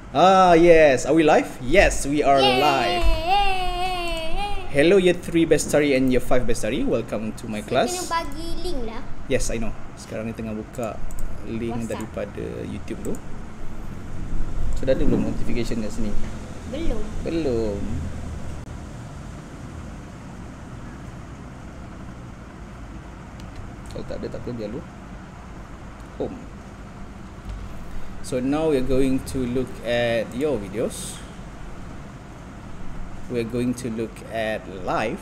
Yes. Are we live? Yes, we are live. Hello year 3 Bestari and year 5 Bestari. Welcome to my class. Kena bagi link lah. Yes, I know. Sekarang ni tengah buka link WhatsApp daripada YouTube tu. Sudah ada belum notification kat sini? Belum. Kalau tak ada tak apa, biar lu. Home. So now we're going to look at your videos. We're going to look at live.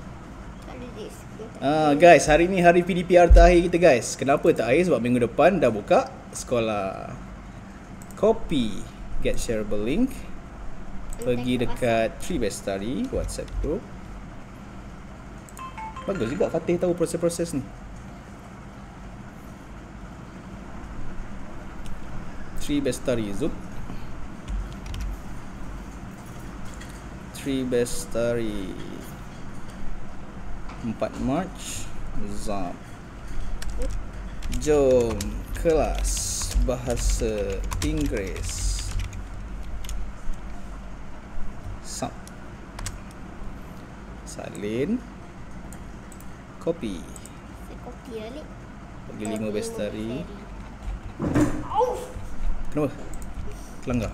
Guys, hari ni hari PDPR terakhir kita guys. Kenapa terakhir? Sebab minggu depan dah buka sekolah. Copy get shareable link. Pergi dekat 3 Bestari WhatsApp group. Bagus juga Fatih tahu proses-proses ni. 3 Bestari Zoom. 3 Bestari 4 Mac Zam. Jom kelas bahasa Inggeris. Sam. Salin. Copy. Saya copy balik. Bagi 5 Bestari. Kenapa? Kelanggar?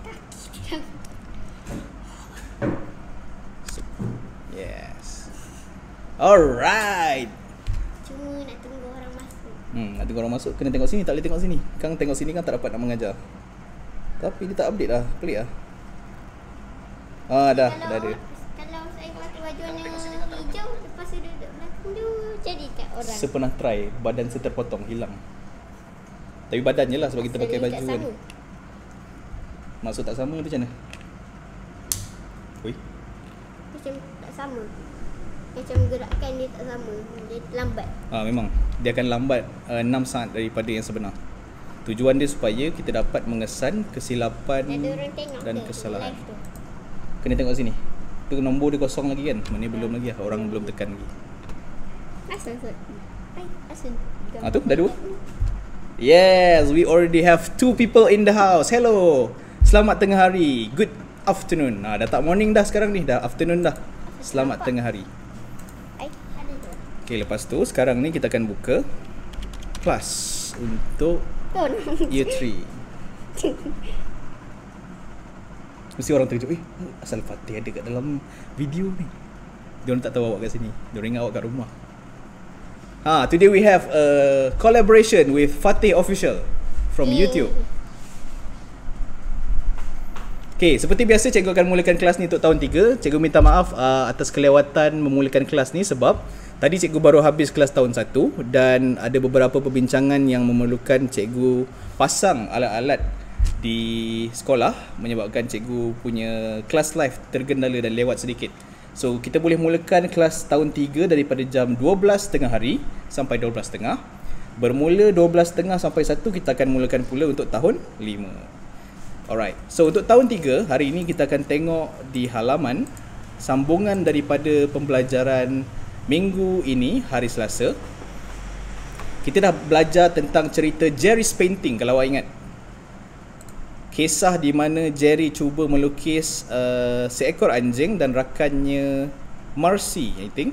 Yes. Alright. Cuma nak tunggu orang masuk. Nak tunggu orang masuk. Kena tengok sini, tak boleh tengok sini. Kang tengok sini kan tak dapat nak mengajar. Tapi dia tak update lah. Pelik lah. Dah ada. Kalau saya pakai baju warna hijau, lepas tu duduk belakang tu, jadi kat orang. Saya pernah try, badan saya terpotong, hilang. Tapi badan je lah sebab kita pakai baju kan. Maksud tak sama macam mana? Oi. Macam tak sama. Macam gerakan dia tak sama. Dia lambat. Memang. Dia akan lambat 6 saat daripada yang sebenar. Tujuan dia supaya kita dapat mengesan kesilapan dan kesalahan. Kena tengok sini. Tu nombor dia kosong lagi kan? Mana belum lagi lah. Orang belum tekan lagi. Asal. Asal. Tu dah 2. Yes, we already have 2 people in the house. Hello. Selamat tengah hari. Good afternoon. Dah tak morning dah sekarang ni. Dah afternoon dah. Selamat tengah hari. Okay, lepas tu sekarang ni kita akan buka kelas untuk year 3. Mesti orang terkejut. Asal Fatih ada kat dalam video ni. Diorang tak tahu awak kat sini. Diorang ingat awak kat rumah. Today we have a collaboration with Fatih Official from YouTube. Okay, seperti biasa cikgu akan mulakan kelas ni untuk tahun 3. Cikgu minta maaf atas kelewatan memulakan kelas ni sebab tadi cikgu baru habis kelas tahun 1 dan ada beberapa perbincangan yang memerlukan cikgu pasang alat-alat di sekolah menyebabkan cikgu punya kelas live tergendala dan lewat sedikit. So kita boleh mulakan kelas tahun 3 daripada jam 12.30 hari sampai 12.30. Bermula 12.30 sampai 1 kita akan mulakan pula untuk tahun 5. Alright, so untuk tahun 3 hari ini kita akan tengok di halaman sambungan daripada pembelajaran minggu ini, hari Selasa. Kita dah belajar tentang cerita Jerry's Painting kalau awak ingat. Kisah di mana Jerry cuba melukis seekor anjing dan rakannya Marcy, I think.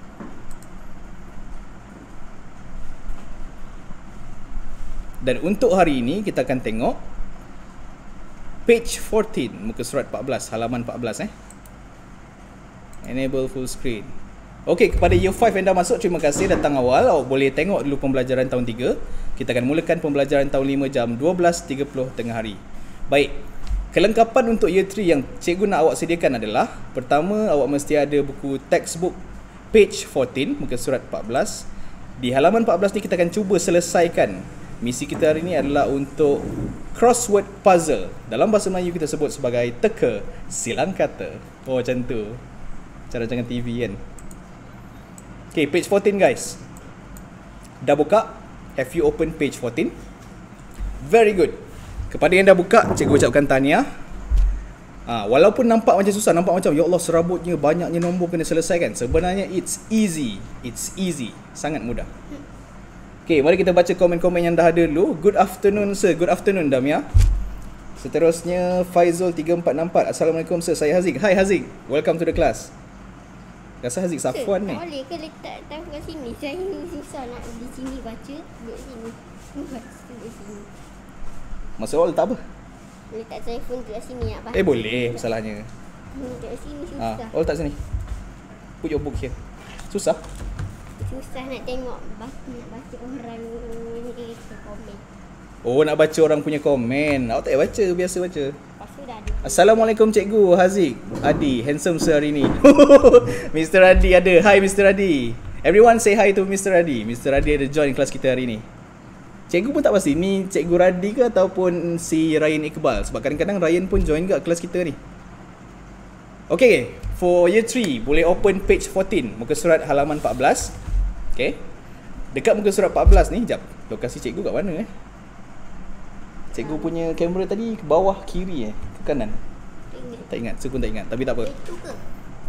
Dan untuk hari ini kita akan tengok page 14, muka surat 14, halaman 14 Enable full screen. Okey, kepada year 5 yang dah masuk, terima kasih datang awal. Awak boleh tengok dulu pembelajaran tahun 3. Kita akan mulakan pembelajaran tahun 5 jam 12.30 tengah hari. Baik, kelengkapan untuk year 3 yang cikgu nak awak sediakan adalah, pertama, awak mesti ada buku textbook page 14, muka surat 14. Di halaman 14 ni kita akan cuba selesaikan. Misi kita hari ni adalah untuk crossword puzzle. Dalam bahasa Melayu kita sebut sebagai teka silang kata. Macam tu. Cara jangan TV kan. Okay, page 14 guys. Dah buka? Have you open page 14? Very good. Kepada yang dah buka, cikgu ucapkan tahniah. Walaupun nampak macam susah, nampak macam ya Allah serabutnya, banyaknya nombor kena selesaikan. Sebenarnya it's easy. It's easy. Sangat mudah. Okay, mari kita baca komen-komen yang dah ada dulu. Good afternoon sir. Good afternoon Damia. Seterusnya Faizul 3464. Assalamualaikum sir, saya Haziq. Hai Haziq, welcome to the class. Rasa Haziq Safwan ni. Tak boleh ke letak tahu kat sini? Saya susah nak di sini baca, duduk sini. Baca duduk sini. Masa awal tak apa. Letak telefon kat sini nak baca. Boleh masalahnya. Kat sini susah. All tak sini. Put your book here. Susah. Susah nak tengok nak baca orang ni komen. Oh, nak baca orang punya komen. Awak tak payah baca, biasa baca. Lepas tu dah ada. Assalamualaikum cikgu Haziq. Adi, handsome sir hari ni. Mr. Adi ada. Hi Mr. Adi. Everyone say hi to Mr. Adi. Mr. Adi ada join kelas kita hari ni. Cikgu pun tak pasti ni cikgu Radi ke ataupun si Ryan Iqbal. Sebab kadang-kadang Ryan pun join kat kelas kita ni. Okay, for year 3 boleh open page 14, muka surat halaman 14. Okay. Dekat muka surat 14 ni, jap. Lokasi cikgu kat mana Cikgu punya kamera tadi ke bawah kiri ke kanan? Tak ingat, saya pun tak ingat. Tapi tak apa. Itu ke?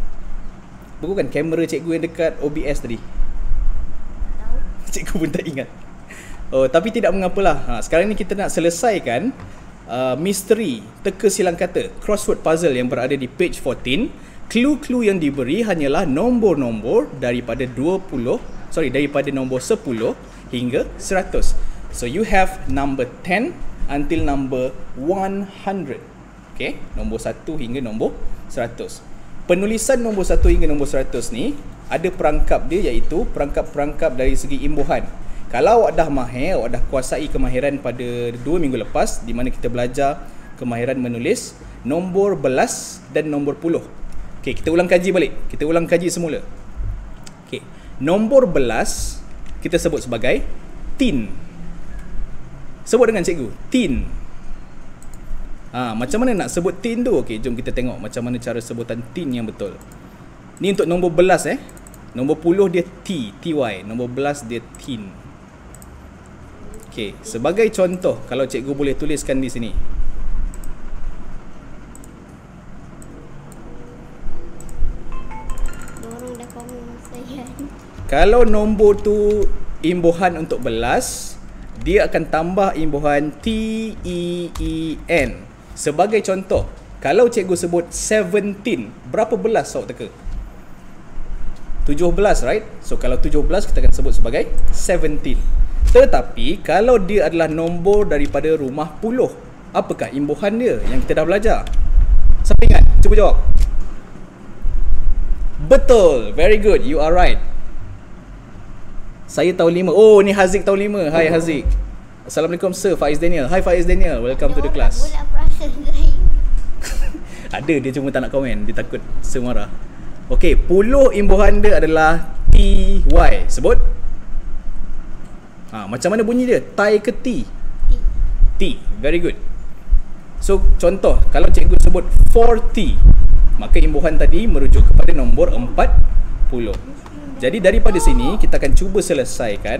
Bukan kamera cikgu yang dekat OBS tadi. Tahu. Cikgu pun tak ingat. Oh, tapi tidak mengapalah. Sekarang ni kita nak selesaikan misteri teka silang kata crossword puzzle yang berada di page 14. Clue-clue yang diberi hanyalah nombor-nombor daripada daripada nombor 10 hingga 100. So you have number 10 until number 100. Okay, nombor 1 hingga nombor 100. Penulisan nombor 1 hingga nombor 100 ni ada perangkap dia, iaitu perangkap-perangkap dari segi imbuhan. Kalau awak dah mahir, awak dah kuasai kemahiran pada 2 minggu lepas, di mana kita belajar kemahiran menulis nombor belas dan nombor puluh. Okay, kita ulang kaji balik. Kita ulang kaji semula. Okay, nombor belas kita sebut sebagai tin. Sebut dengan cikgu, tin. Macam mana nak sebut tin tu? Okey, jom kita tengok macam mana cara sebutan tin yang betul. Ni untuk nombor belas Nombor puluh dia T, TY. Nombor belas dia tin. Okey, sebagai contoh, kalau cikgu boleh tuliskan di sini. Orang dah komen saya. Kalau nombor tu imbuhan untuk belas, dia akan tambah imbuhan TEEN. Sebagai contoh, kalau cikgu sebut 17, berapa belas awak teka? 17, right? So kalau 17 kita akan sebut sebagai 17. Tetapi kalau dia adalah nombor daripada rumah puluh, apakah imbuhan dia yang kita dah belajar? Siapa ingat? Cuba jawab. Betul, very good, you are right. Saya tahun 5. Oh, ni Haziq tahun 5. Hai Haziq. Assalamualaikum sir, Faiz Daniel. Hi Faiz Daniel, welcome to the class. Bola perasan saya. Ada, dia cuma tak nak komen, dia takut sir marah. Okey, puluh imbuhan dia adalah TY. Sebut. Macam mana bunyi dia? Tai ke T? T. Very good. So, contoh, kalau cikgu sebut 4T, maka imbuhan tadi merujuk kepada nombor 40. Jadi daripada sini kita akan cuba selesaikan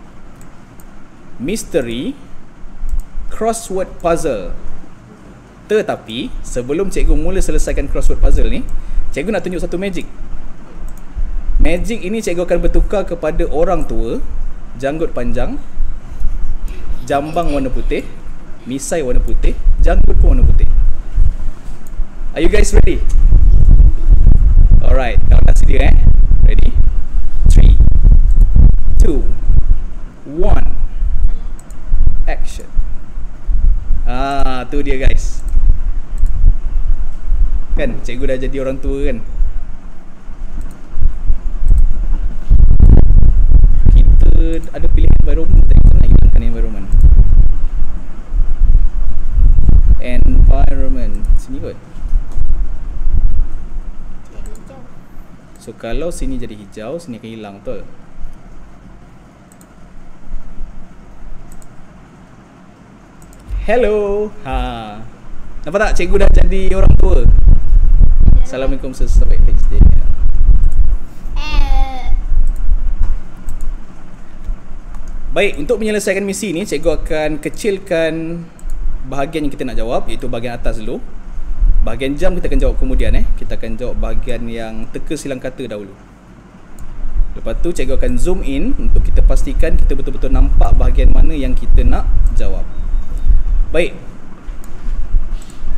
misteri crossword puzzle. Tetapi sebelum cikgu mula selesaikan crossword puzzle ni, cikgu nak tunjuk satu magic. Magic ini cikgu akan bertukar kepada orang tua, janggut panjang, jambang warna putih, misai warna putih, janggut pun warna putih. Are you guys ready? Alright, kalau dah sedia ready? 3, 2, 1, action. Tu dia guys. Kan, cikgu dah jadi orang tua kan? Kita ada pilihan environment, kita nak hilangkan environment. Environment, sini kot. So kalau sini jadi hijau, sini akan hilang, betul? Hello. Nampak tak cikgu dah jadi orang tua? Assalamualaikum sesahabat HD. Baik, untuk menyelesaikan misi ni, cikgu akan kecilkan bahagian yang kita nak jawab, iaitu bahagian atas dulu. Bahagian jam kita akan jawab kemudian. Kita akan jawab bahagian yang teka silang kata dahulu. Lepas tu cikgu akan zoom in untuk kita pastikan kita betul-betul nampak bahagian mana yang kita nak jawab. Baik.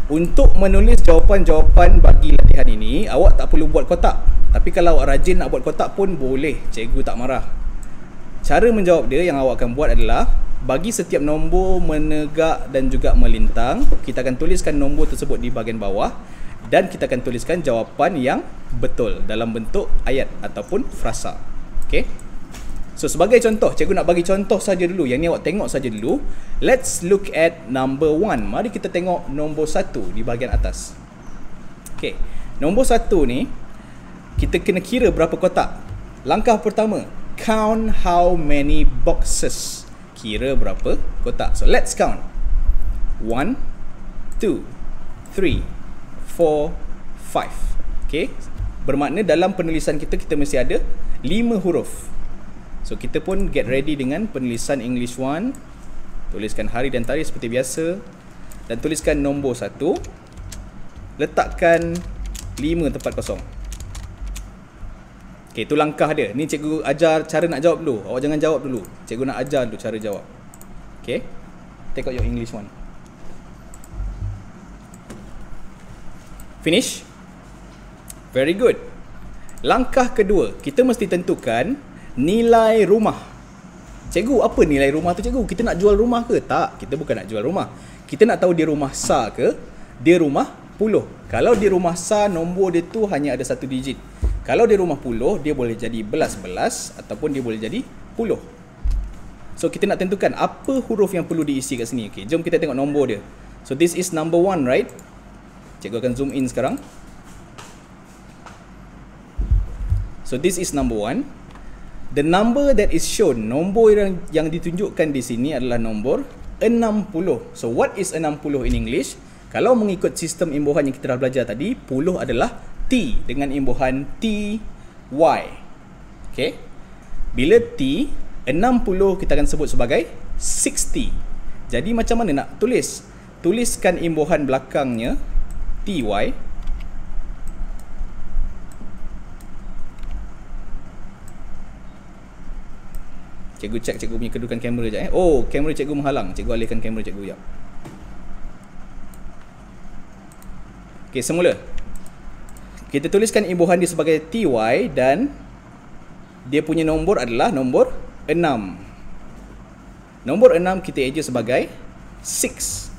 Untuk menulis jawapan-jawapan bagi latihan ini, awak tak perlu buat kotak. Tapi kalau awak rajin nak buat kotak pun boleh, cikgu tak marah. Cara menjawab dia yang awak akan buat adalah, bagi setiap nombor menegak dan juga melintang, kita akan tuliskan nombor tersebut di bahagian bawah dan kita akan tuliskan jawapan yang betul dalam bentuk ayat ataupun frasa. Okay? So sebagai contoh, cikgu nak bagi contoh saja dulu. Yang ni awak tengok saja dulu. Let's look at number 1. Mari kita tengok nombor 1 di bahagian atas. Okay. Nombor 1 ni, kita kena kira berapa kotak. Langkah pertama, count how many boxes. Kira berapa kotak. So let's count. 1, 2, 3, 4, 5. Okay. Bermakna dalam penulisan kita, kita mesti ada 5 huruf. So kita pun get ready dengan penulisan English 1. Tuliskan hari dan tarikh seperti biasa. Dan tuliskan nombor 1. Letakkan 5 tempat kosong. Okay, itu langkah dia. Ni cikgu ajar cara nak jawab dulu. Awak jangan jawab dulu. Cikgu nak ajar dulu cara jawab. Okay. Take out your English 1. Finish? Very good. Langkah kedua, kita mesti tentukan nilai rumah. Cikgu, apa nilai rumah tu cikgu? Kita nak jual rumah ke? Tak, kita bukan nak jual rumah. Kita nak tahu dia rumah sah ke, dia rumah puluh. Kalau dia rumah sah, nombor dia tu hanya ada 1 digit. Kalau dia rumah puluh, dia boleh jadi belas-belas ataupun dia boleh jadi puluh. So kita nak tentukan apa huruf yang perlu diisi kat sini. Okay, jom kita tengok nombor dia. So this is number 1, right? Cikgu akan zoom in sekarang. So this is number 1. The number that is shown, nombor yang ditunjukkan di sini adalah nombor 60. So what is 60 in English? Kalau mengikut sistem imbuhan yang kita dah belajar tadi, puluh adalah T dengan imbuhan TY. Okay. Bila T, 60 kita akan sebut sebagai 60. Jadi macam mana nak tulis? Tuliskan imbuhan belakangnya TY. Cikgu check cikgu punya kedudukan kamera sekejap. Oh, kamera cikgu menghalang. Cikgu alihkan kamera cikgu sekejap. Okey, semula. Kita tuliskan imbuhan dia sebagai TY dan dia punya nombor adalah nombor 6. Nombor 6 kita eja sebagai 6.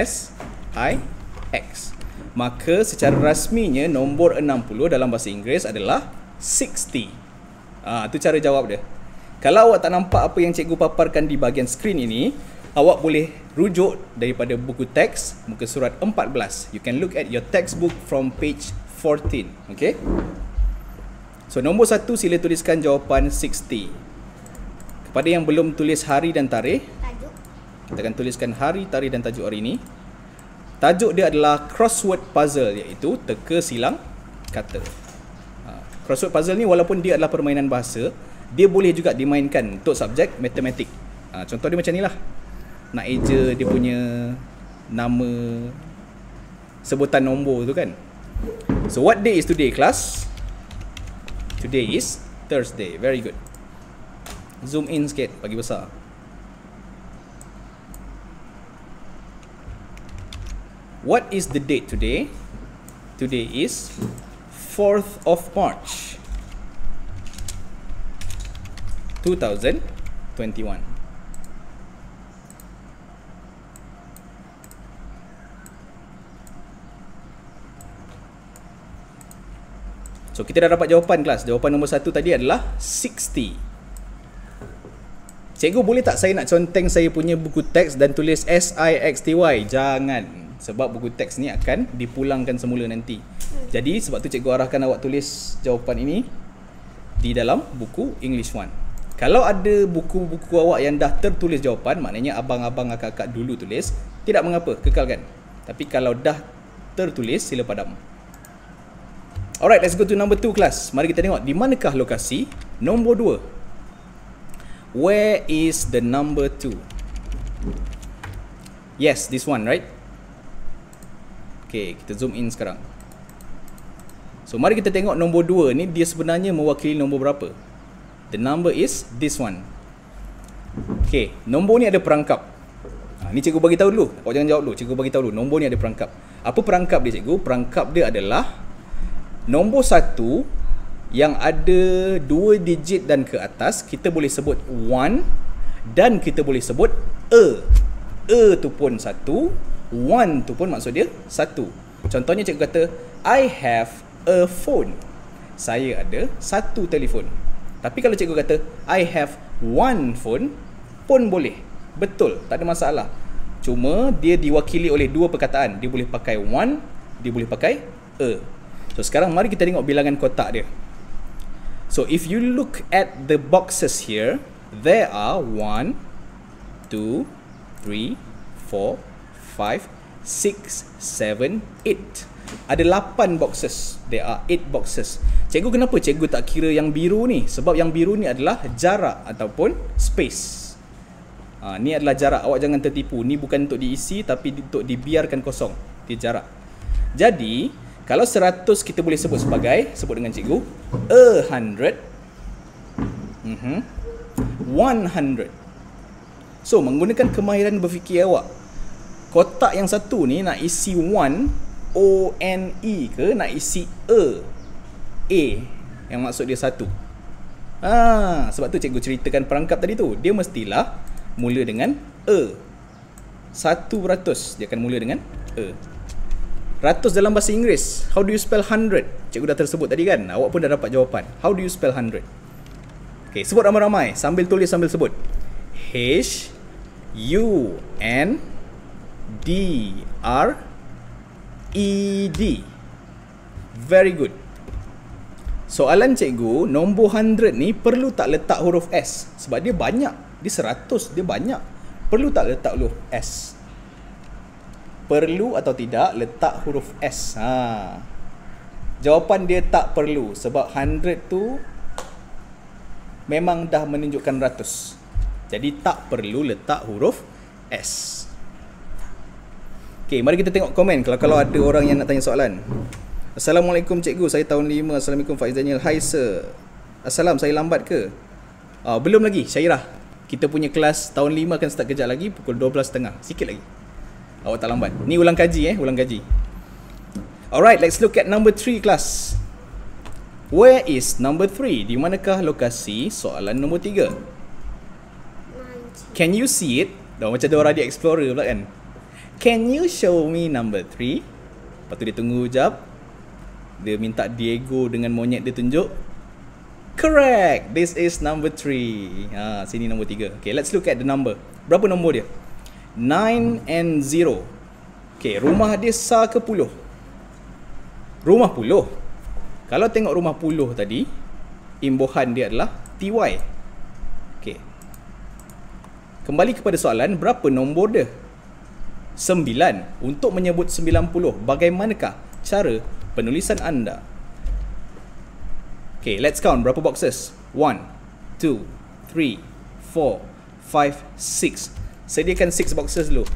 S-I-X. Maka secara rasminya nombor 60 dalam bahasa Inggeris adalah 60. Itu cara jawab dia. Kalau awak tak nampak apa yang cikgu paparkan di bahagian skrin ini, awak boleh rujuk daripada buku teks muka surat 14. You can look at your textbook from page 14. Okay? So nombor 1 sila tuliskan jawapan 60. Kepada yang belum tulis hari dan tarikh, Tajuk. kita akan tuliskan hari, tarikh dan tajuk hari ini. Tajuk dia adalah crossword puzzle, iaitu teka silang kata. Crossword puzzle ni walaupun dia adalah permainan bahasa, dia boleh juga dimainkan untuk subjek matematik. Contoh dia macam ni lah. Nak eja dia punya nama, sebutan nombor tu kan. So what day is today class? Today is Thursday. Very good. Zoom in sikit, bagi besar. What is the date today? Today is 4th of March 2021. So kita dah dapat jawapan kelas. Jawapan nombor 1 tadi adalah 60. Cikgu, boleh tak saya nak conteng saya punya buku teks dan tulis SIXTY? Jangan. Sebab buku teks ni akan dipulangkan semula nanti. Jadi sebab tu cikgu arahkan awak tulis jawapan ini di dalam buku English 1. Kalau ada buku-buku awak yang dah tertulis jawapan, maknanya abang-abang akak-akak dulu tulis, tidak mengapa, kekalkan. Tapi kalau dah tertulis, sila padam. Alright, let's go to number 2 class. Mari kita tengok di manakah lokasi nombor 2. Where is the number 2? Yes, this one, right? Okay, kita zoom in sekarang. So mari kita tengok nombor 2 ni, dia sebenarnya mewakili nombor berapa? The number is this one. Okay, nombor ni ada perangkap. Ni cikgu bagi tahu dulu. Awak jangan jawab dulu. Cikgu bagi tahu dulu. Nombor ni ada perangkap. Apa perangkap dia cikgu? Perangkap dia adalah nombor 1 yang ada 2 digit dan ke atas, kita boleh sebut 1 dan kita boleh sebut tu pun 1, 1 tu pun maksud dia 1. Contohnya cikgu kata I have a phone. Saya ada satu telefon. Tapi kalau cikgu kata I have one phone pun boleh. Betul, tak ada masalah. Cuma dia diwakili oleh dua perkataan. Dia boleh pakai one, dia boleh pakai a. So sekarang mari kita tengok bilangan kotak dia. So if you look at the boxes here, there are 1, 2, 3, 4, 5, 6, 7, 8. Ada 8 boxes. There are 8 boxes. Cikgu kenapa cikgu tak kira yang biru ni? Sebab yang biru ni adalah jarak ataupun space. Ni adalah jarak. Awak jangan tertipu. Ni bukan untuk diisi tapi untuk dibiarkan kosong. Dia jarak. Jadi kalau 100 kita boleh sebut sebagai, sebut dengan cikgu, 100. 100. So menggunakan kemahiran berfikir awak, kotak yang satu ni nak isi 1, O-N-E ke nak isi A yang maksud dia 1. Sebab tu cikgu ceritakan perangkap tadi tu. Dia mestilah mula dengan A. 1% dia akan mula dengan A. Ratus dalam bahasa Inggeris, how do you spell 100? Cikgu dah tersebut tadi kan? Awak pun dah dapat jawapan. How do you spell 100? Okay, sebut ramai-ramai. Sambil tulis, sambil sebut. H-U-N-D-R-E-D. Very good. Soalan cikgu, nombor 100 ni perlu tak letak huruf S? Sebab dia banyak. Dia 100, dia banyak. Perlu tak letak huruf S? Perlu atau tidak letak huruf S? Jawapan dia tak perlu. Sebab 100 tu memang dah menunjukkan ratus. Jadi tak perlu letak huruf S. Okay, mari kita tengok komen kalau ada orang yang nak tanya soalan. Assalamualaikum cikgu, saya tahun 5. Assalamualaikum Faiz Daniel. Hai sir. Assalam, saya lambat ke? Belum lagi, Syairah. Kita punya kelas tahun 5 akan start kejap lagi pukul 12.30. Sikit lagi. Awak tak lambat. Ni ulang kaji ulang kaji. Alright, let's look at number 3 class. Where is number 3? Di manakah lokasi soalan nombor 3? Can you see it? Dah macam Dora the Explorer pula kan? Can you show me number 3? Lepas tu dia tunggu jap. Dia minta Diego dengan monyet dia tunjuk. Correct. This is number 3. Sini nombor 3. Okay, let's look at the number. Berapa nombor dia? 9 and 0. Okay, rumah dia sa ke puluh? Rumah puluh. Kalau tengok rumah puluh tadi, imbuhan dia adalah TY. Okay. Kembali kepada soalan, berapa nombor dia? 9. Untuk menyebut 90, bagaimanakah cara penulisan anda? Okay, let's count. Berapa boxes? 1, 2, 3, 4, 5, 6. Sediakan 6 boxes dulu.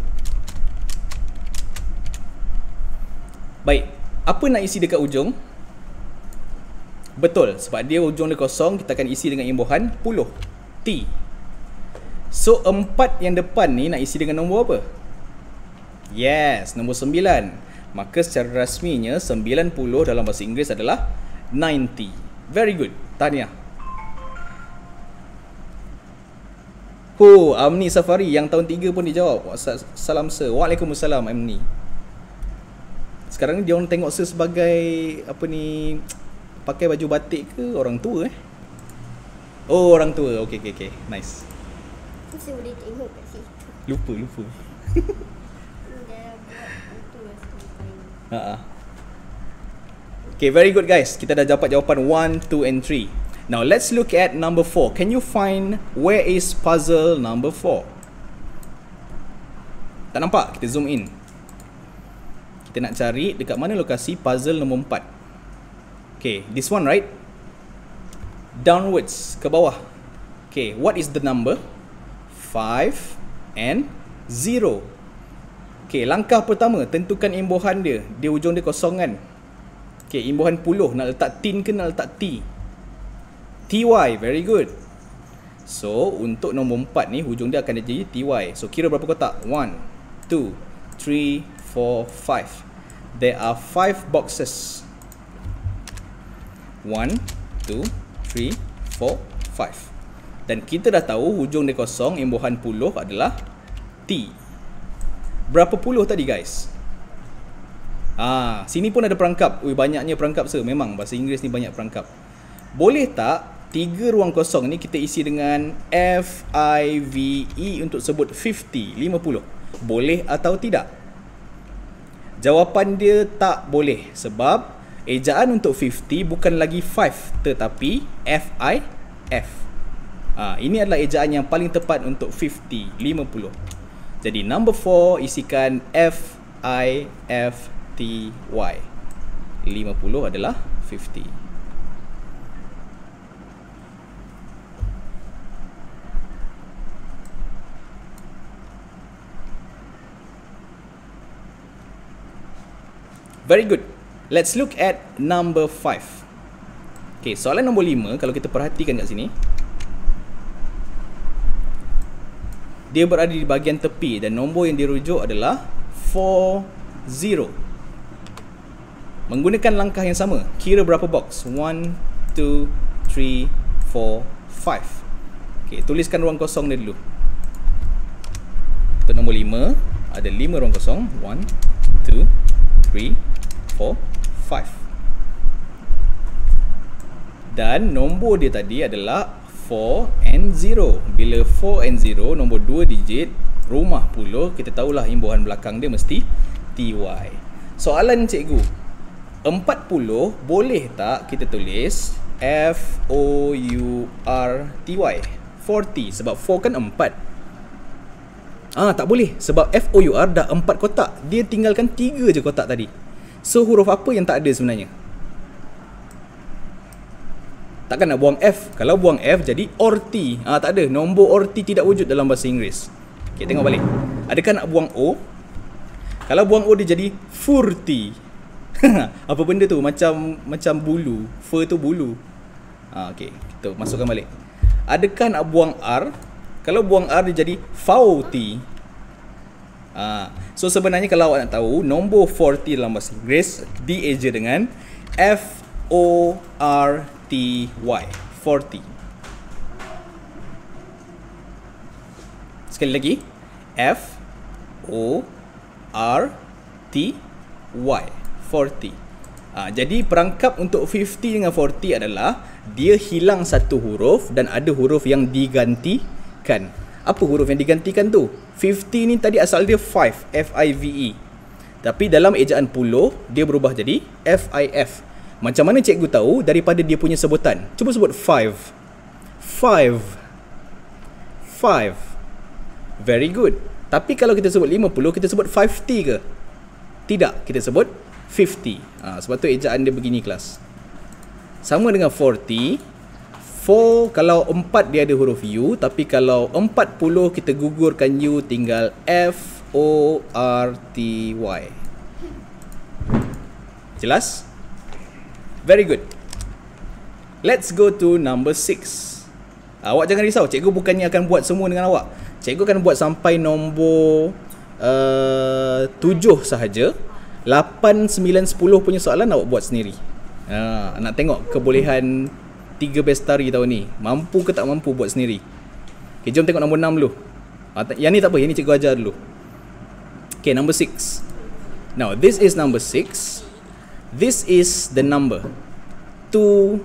Baik, apa nak isi dekat ujung? Betul, sebab dia ujung dia kosong, kita akan isi dengan imbuhan puluh, T. So 4 yang depan ni nak isi dengan nombor apa? Yes, nombor 9. Maka secara rasminya 90 dalam bahasa Inggeris adalah 90. Very good, tahniah. Amni Safari yang tahun 3 pun dijawab. Salam sir. Waalaikumsalam Amni. Sekarang ni dia orang tengok sir sebagai apa ni, pakai baju batik ke orang tua Oh, orang tua. Okay. Nice. Saya boleh tengok kat situ. Lupa. Dia buat itu lah. Okay, very good guys. Kita dah dapat jawapan 1, 2 and 3. Now let's look at number 4. Can you find where is puzzle number 4? Tak nampak? Kita zoom in. Kita nak cari dekat mana lokasi puzzle nombor 4. Okay, this one right? Downwards, ke bawah. Okay, what is the number? 5 and 0. Okay, langkah pertama, tentukan imbuhan dia. Dia ujung dia kosong kan? Okay, imbuhan puluh. Nak letak tin ke nak letak T? TY, very good. So, untuk nombor 4 ni, hujung dia akan jadi TY. So, kira berapa kotak? 1, 2, 3, 4, 5. there are 5 boxes. 1, 2, 3, 4, 5. Dan kita dah tahu hujung dia kosong, imbuhan puluh adalah T. Berapa puluh tadi guys? Sini pun ada perangkap. Banyaknya perangkap memang bahasa Inggeris ni banyak perangkap. Boleh tak 3 ruang kosong ni kita isi dengan FIVE untuk sebut 50, 50? Boleh atau tidak? Jawapan dia tak boleh sebab ejaan untuk 50 bukan lagi 5 tetapi FIF. Ini adalah ejaan yang paling tepat untuk 50, 50. Jadi number 4 isikan FIFTY. 50 adalah 50. Very good. Let's look at number 5. Okay, soalan nombor 5 kalau kita perhatikan kat sini, dia berada di bahagian tepi dan nombor yang dirujuk adalah 40. Menggunakan langkah yang sama, kira berapa box? 1, 2, 3, 4, 5. Okay, tuliskan ruang kosong dia dulu. Untuk nombor 5, ada 5 ruang kosong. 1, 2, 3, 4, 5. Dan nombor dia tadi adalah 4 and 0. Bila 4 and 0, nombor 2 digit, rumah puluh, kita tahulah imbuhan belakang dia mesti TY. Soalan cikgu, 40 boleh tak kita tulis FOURTY 40? Sebab 4 kan 4. Tak boleh sebab FOUR dah 4 kotak. Dia tinggalkan 3 je kotak tadi. So huruf apa yang tak ada sebenarnya? Takkan nak buang F. Kalau buang F jadi ORTY. Tak ada. Nombor ORTY tidak wujud dalam bahasa Inggeris. Okay, tengok balik. Adakah nak buang O? Kalau buang O dia jadi FURTY. Apa benda tu? Macam bulu. Fur tu bulu. Okay, kita masukkan balik. Adakah nak buang R? Kalau buang R dia jadi FAUTY. So sebenarnya kalau awak nak tahu, nombor 40 dalam bahasa Inggeris dieja dengan FORTY. 40. Sekali lagi, FORTY 40. Jadi perangkap untuk 50 dengan 40 adalah dia hilang satu huruf dan ada huruf yang digantikan. Apa huruf yang digantikan tu? 50 ni tadi asal dia 5, FIVE. Tapi dalam ejaan puluh dia berubah jadi FIF. Macam mana cikgu tahu? Daripada dia punya sebutan. Cuba sebut 5. 5. Very good. Tapi kalau kita sebut 50, kita sebut 50 ke? Tidak, kita sebut 50. Sebab tu ejaan dia begini kelas. Sama dengan 40. 4 kalau 4 dia ada huruf U, tapi kalau 40 kita gugurkan U, tinggal FORTY. Jelas? Very good. Let's go to number 6. Awak jangan risau, cikgu bukannya akan buat semua dengan awak. Cikgu akan buat sampai nombor 7 sahaja. 8, 9, 10 punya soalan awak buat sendiri. Nak tengok kebolehan 3 bestari tahun ni. Mampu ke tak mampu buat sendiri. Okay, jom tengok nombor 6 dulu. Yang ni tak apa, yang ni cikgu ajar dulu. Okay, number 6. Now, this is number 6. This is the number 20.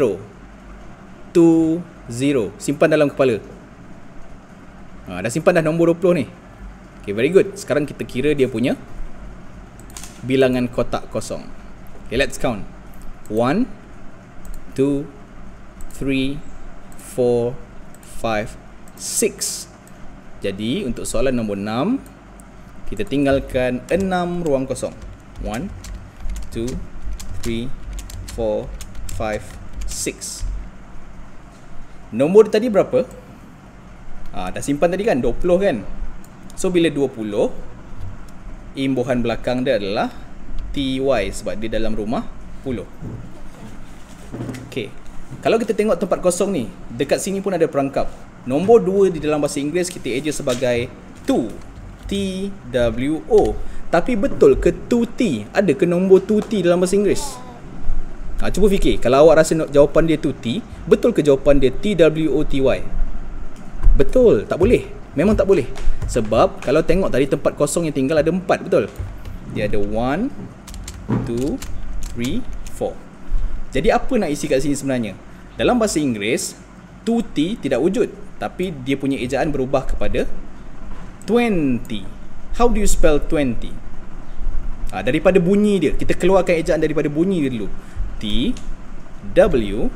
20. Simpan dalam kepala. Dah simpan dah nombor 20 ni. Okay, very good. Sekarang kita kira dia punya bilangan kotak kosong. Okay, let's count. 1, 2, 3, 4, 5, 6. Jadi untuk soalan nombor 6, kita tinggalkan 6 ruang kosong. 1, 2, 3, 4, 5, 6. Nombor tadi berapa? Dah simpan tadi kan, 20 kan. So bila 20, imbuhan belakang dia adalah TY sebab dia dalam rumah puluh. Okay, kalau kita tengok tempat kosong ni, dekat sini pun ada perangkap. Nombor 2 di dalam bahasa Inggeris kita eja sebagai TWO. Tapi betul ke 2T? Ada ke nombor 2T dalam bahasa Inggeris? Cuba fikir, kalau awak rasa jawapan dia 2T, betul ke jawapan dia TWOTY? Betul, tak boleh. Memang tak boleh. Sebab kalau tengok tadi tempat kosong yang tinggal ada 4, betul? Dia ada 1, 2, 3, 4. Jadi apa nak isi kat sini sebenarnya? Dalam bahasa Inggeris, 2T tidak wujud, tapi dia punya ejaan berubah kepada 20. How do you spell 20? Daripada bunyi dia, kita keluarkan ejaan daripada bunyi dia dulu. T W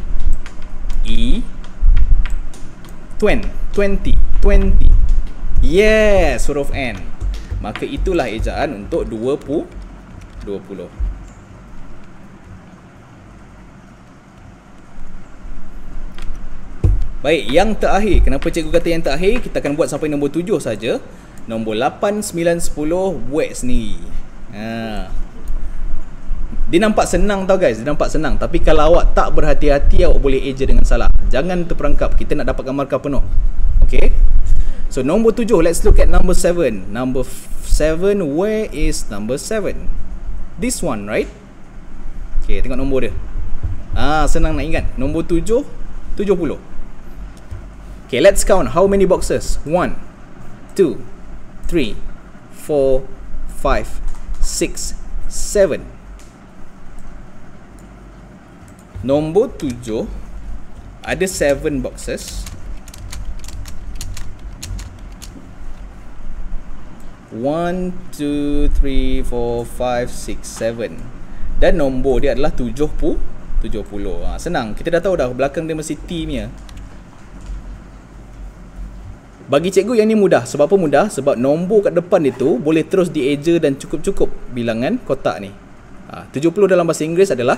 E 20. 20. Yes, huruf N. Maka itulah ejaan untuk 20. Baik, yang terakhir. Kenapa cikgu kata yang terakhir? Kita akan buat sampai nombor 7 saja. Nombor 8, 9, 10 buat sendiri. Dia nampak senang tau guys, dia nampak senang. Tapi kalau awak tak berhati-hati, awak boleh eja dengan salah. Jangan terperangkap, kita nak dapatkan markah penuh. Okay, so nombor 7, let's look at number 7. Number 7, where is number 7? This one, right? Okay, tengok nombor dia. Senang nak ingat. Nombor 7, 70. Okay, let's count how many boxes. 1, 2, 3, 4, 5, 6, 7. Nombor 7 ada 7 boxes. 1, 2, 3, 4, 5, 6, 7. Dan nombor dia adalah 70. Senang, kita dah tahu dah, belakang dia mesti T punya. Bagi cikgu yang ni mudah. Sebab apa mudah? Sebab nombor kat depan itu boleh terus dieja dan cukup-cukup bilangan kotak ni. 70 dalam bahasa Inggeris adalah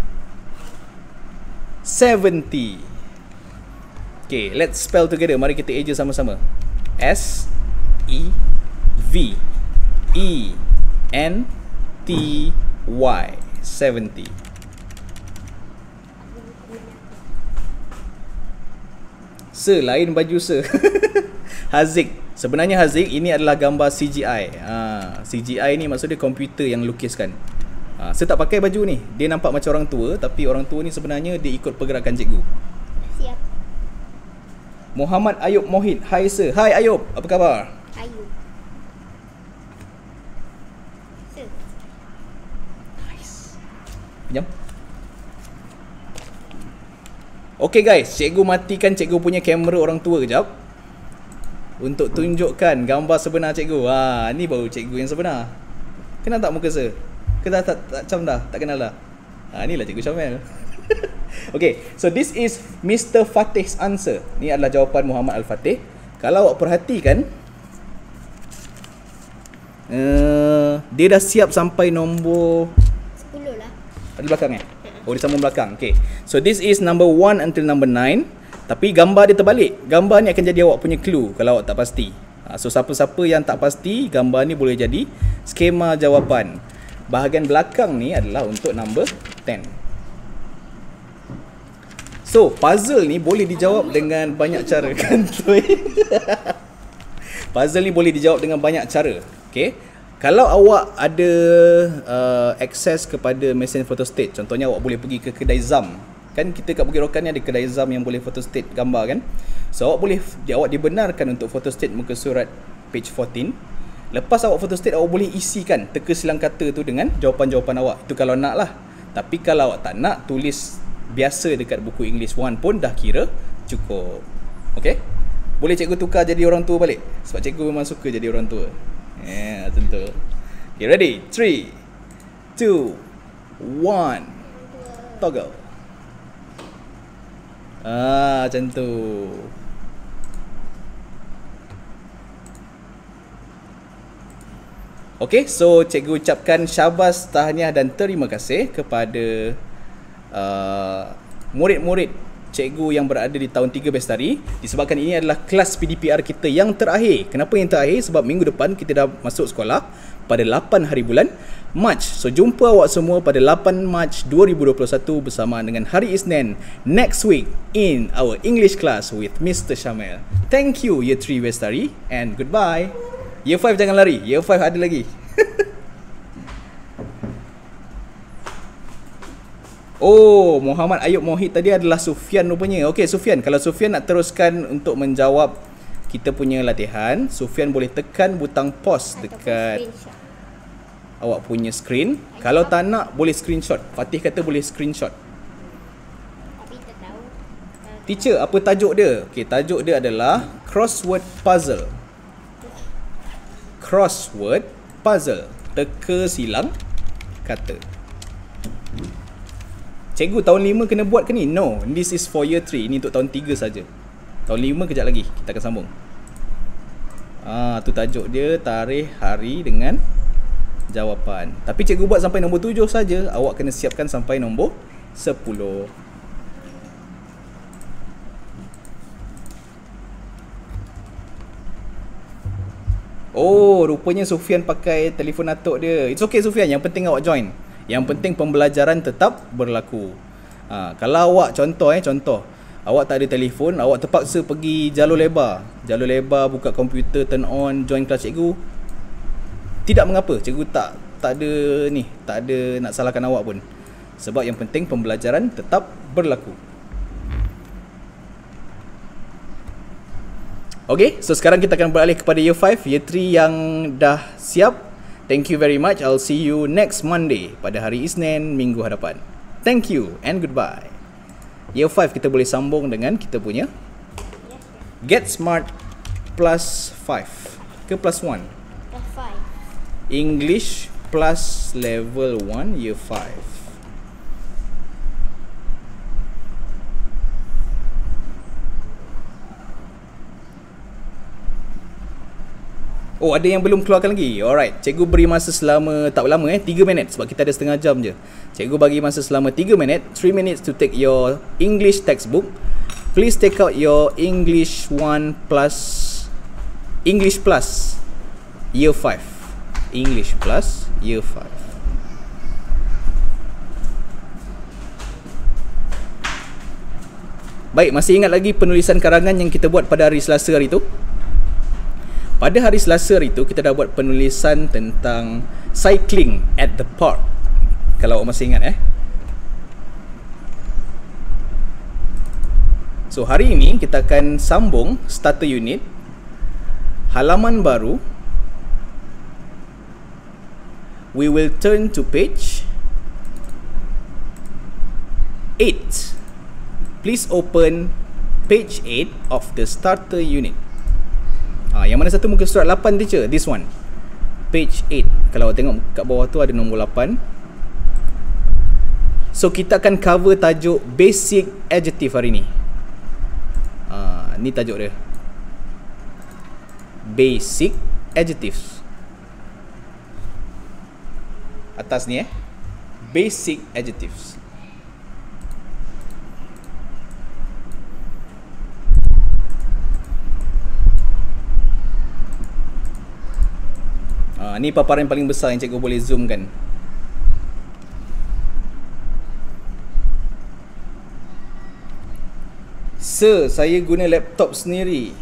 70. Okay, let's spell together. Mari kita eja sama-sama. S E V E N T Y 70. Lain baju Haziq. Sebenarnya Haziq, ini adalah gambar CGI. CGI ni maksud dia komputer yang lukiskan. Saya tak pakai baju ni. Dia nampak macam orang tua, tapi orang tua ni sebenarnya dia ikut pergerakan cikgu. Siap. Muhammad Ayub Mohid. Hai sir. Hai Ayub, apa khabar? Ayub. Sir. Nice. Jom. Okay guys, cikgu matikan cikgu punya kamera orang tua kejap untuk tunjukkan gambar sebenar cikgu. Ni baru cikgu yang sebenar. Kenal tak muka saya? Kita tak macam dah, tak kenal dah. Inilah cikgu Syamel. Okay, so this is Mr. Fatih's answer. Ni adalah jawapan Muhammad Al-Fatih. Kalau awak perhatikan, dia dah siap sampai nombor 10 lah. ada belakang dia sambung belakang. Okay, so this is number 1 until number 9. Tapi gambar dia terbalik. Gambar ni akan jadi awak punya clue kalau awak tak pasti. So siapa-siapa yang tak pasti, gambar ni boleh jadi skema jawapan. Bahagian belakang ni adalah untuk number 10. So puzzle ni boleh dijawab dengan banyak cara. Kantoi. Puzzle ni boleh dijawab dengan banyak cara. Okay, kalau awak ada akses kepada mesin photostat, contohnya awak boleh pergi ke kedai ZAM. Kan kita kat Bukit Rokan ni ada kedai ZAM yang boleh photostat gambar kan. So awak dibenarkan untuk photostat muka surat page 14. Lepas awak photostat, awak boleh isikan teka silang kata tu dengan jawapan-jawapan awak. Itu kalau nak lah. Tapi kalau awak tak nak, tulis biasa dekat buku English 1 pun dah kira cukup. Okay, boleh cikgu tukar jadi orang tua balik? Sebab cikgu memang suka jadi orang tua. Tentu. Okay, ready? 3, 2, 1, toggle. Macam tu. Okay, so cikgu ucapkan syabas, tahniah dan terima kasih kepada murid-murid cikgu yang berada di tahun 3 Bestari. Disebabkan ini adalah kelas PDPR kita yang terakhir. Kenapa yang terakhir? Sebab minggu depan kita dah masuk sekolah pada 8 hari bulan Mac. So jumpa awak semua pada 8 Mac 2021 bersamaan dengan hari Isnin next week in our English class with Mr. Syamel. Thank you Year 3 Bestari and goodbye. Year 5 jangan lari, Year 5 ada lagi. Oh, Muhammad Ayub Mohit tadi adalah Sufian rupanya. Okey, Sufian, kalau Sufian nak teruskan untuk menjawab kita punya latihan, Sufian boleh tekan butang pause dekat awak punya screen. Kalau tak nak, boleh screenshot. Fatih kata boleh screenshot. Tapi tak tahu. Teacher, apa tajuk dia? Okey, tajuk dia adalah crossword puzzle. Crossword puzzle. Teka silang kata. Cikgu tahun 5 kena buat ke ni? No, this is for year 3. Ini untuk tahun 3 saja. Tahun 5 kejap lagi kita akan sambung. Tu tajuk dia, tarikh, hari dengan jawapan. Tapi cikgu buat sampai nombor 7 saja. Awak kena siapkan sampai nombor 10. Oh, rupanya Sufian pakai telefon atuk dia. It's okay Sufian, yang penting awak join. Yang penting pembelajaran tetap berlaku. Kalau awak contoh, awak tak ada telefon, awak terpaksa pergi jalur lebar. Jalur lebar, buka komputer, turn on, join kelas cikgu. Tidak mengapa, cikgu tak ada ni, tak ada nak salahkan awak pun. Sebab yang penting pembelajaran tetap berlaku. Okay, so sekarang kita akan beralih kepada year 5, year 3 yang dah siap. Thank you very much. I'll see you next Monday pada hari Isnin minggu hadapan. Thank you and goodbye. Year 5 kita boleh sambung dengan kita punya Get Smart plus 5 ke plus 1? Plus 5. English plus level 1 year 5. Oh, ada yang belum keluarkan lagi. Alright, cikgu beri masa selama, tak lama 3 minit sebab kita ada setengah jam je. Cikgu bagi masa selama 3 minit, 3 minutes to take your English textbook. Please take out your English 1 plus English plus year 5. English plus year 5. Baik, masih ingat lagi penulisan karangan yang kita buat pada hari Selasa hari tu? Pada hari Selasa hari tu kita dah buat penulisan tentang cycling at the park. Kalau awak masih ingat So hari ini kita akan sambung starter unit, halaman baru. We will turn to page 8. Please open page 8 of the starter unit. Yang mana satu muka surat 8 teacher? This one, page 8. Kalau awak tengok kat bawah tu ada nombor 8. So kita akan cover tajuk basic adjective hari ni. Ni tajuk dia, basic adjectives. Atas ni basic adjectives. Ni paparan paling besar yang cikgu boleh zoom kan. Sir, saya guna laptop sendiri.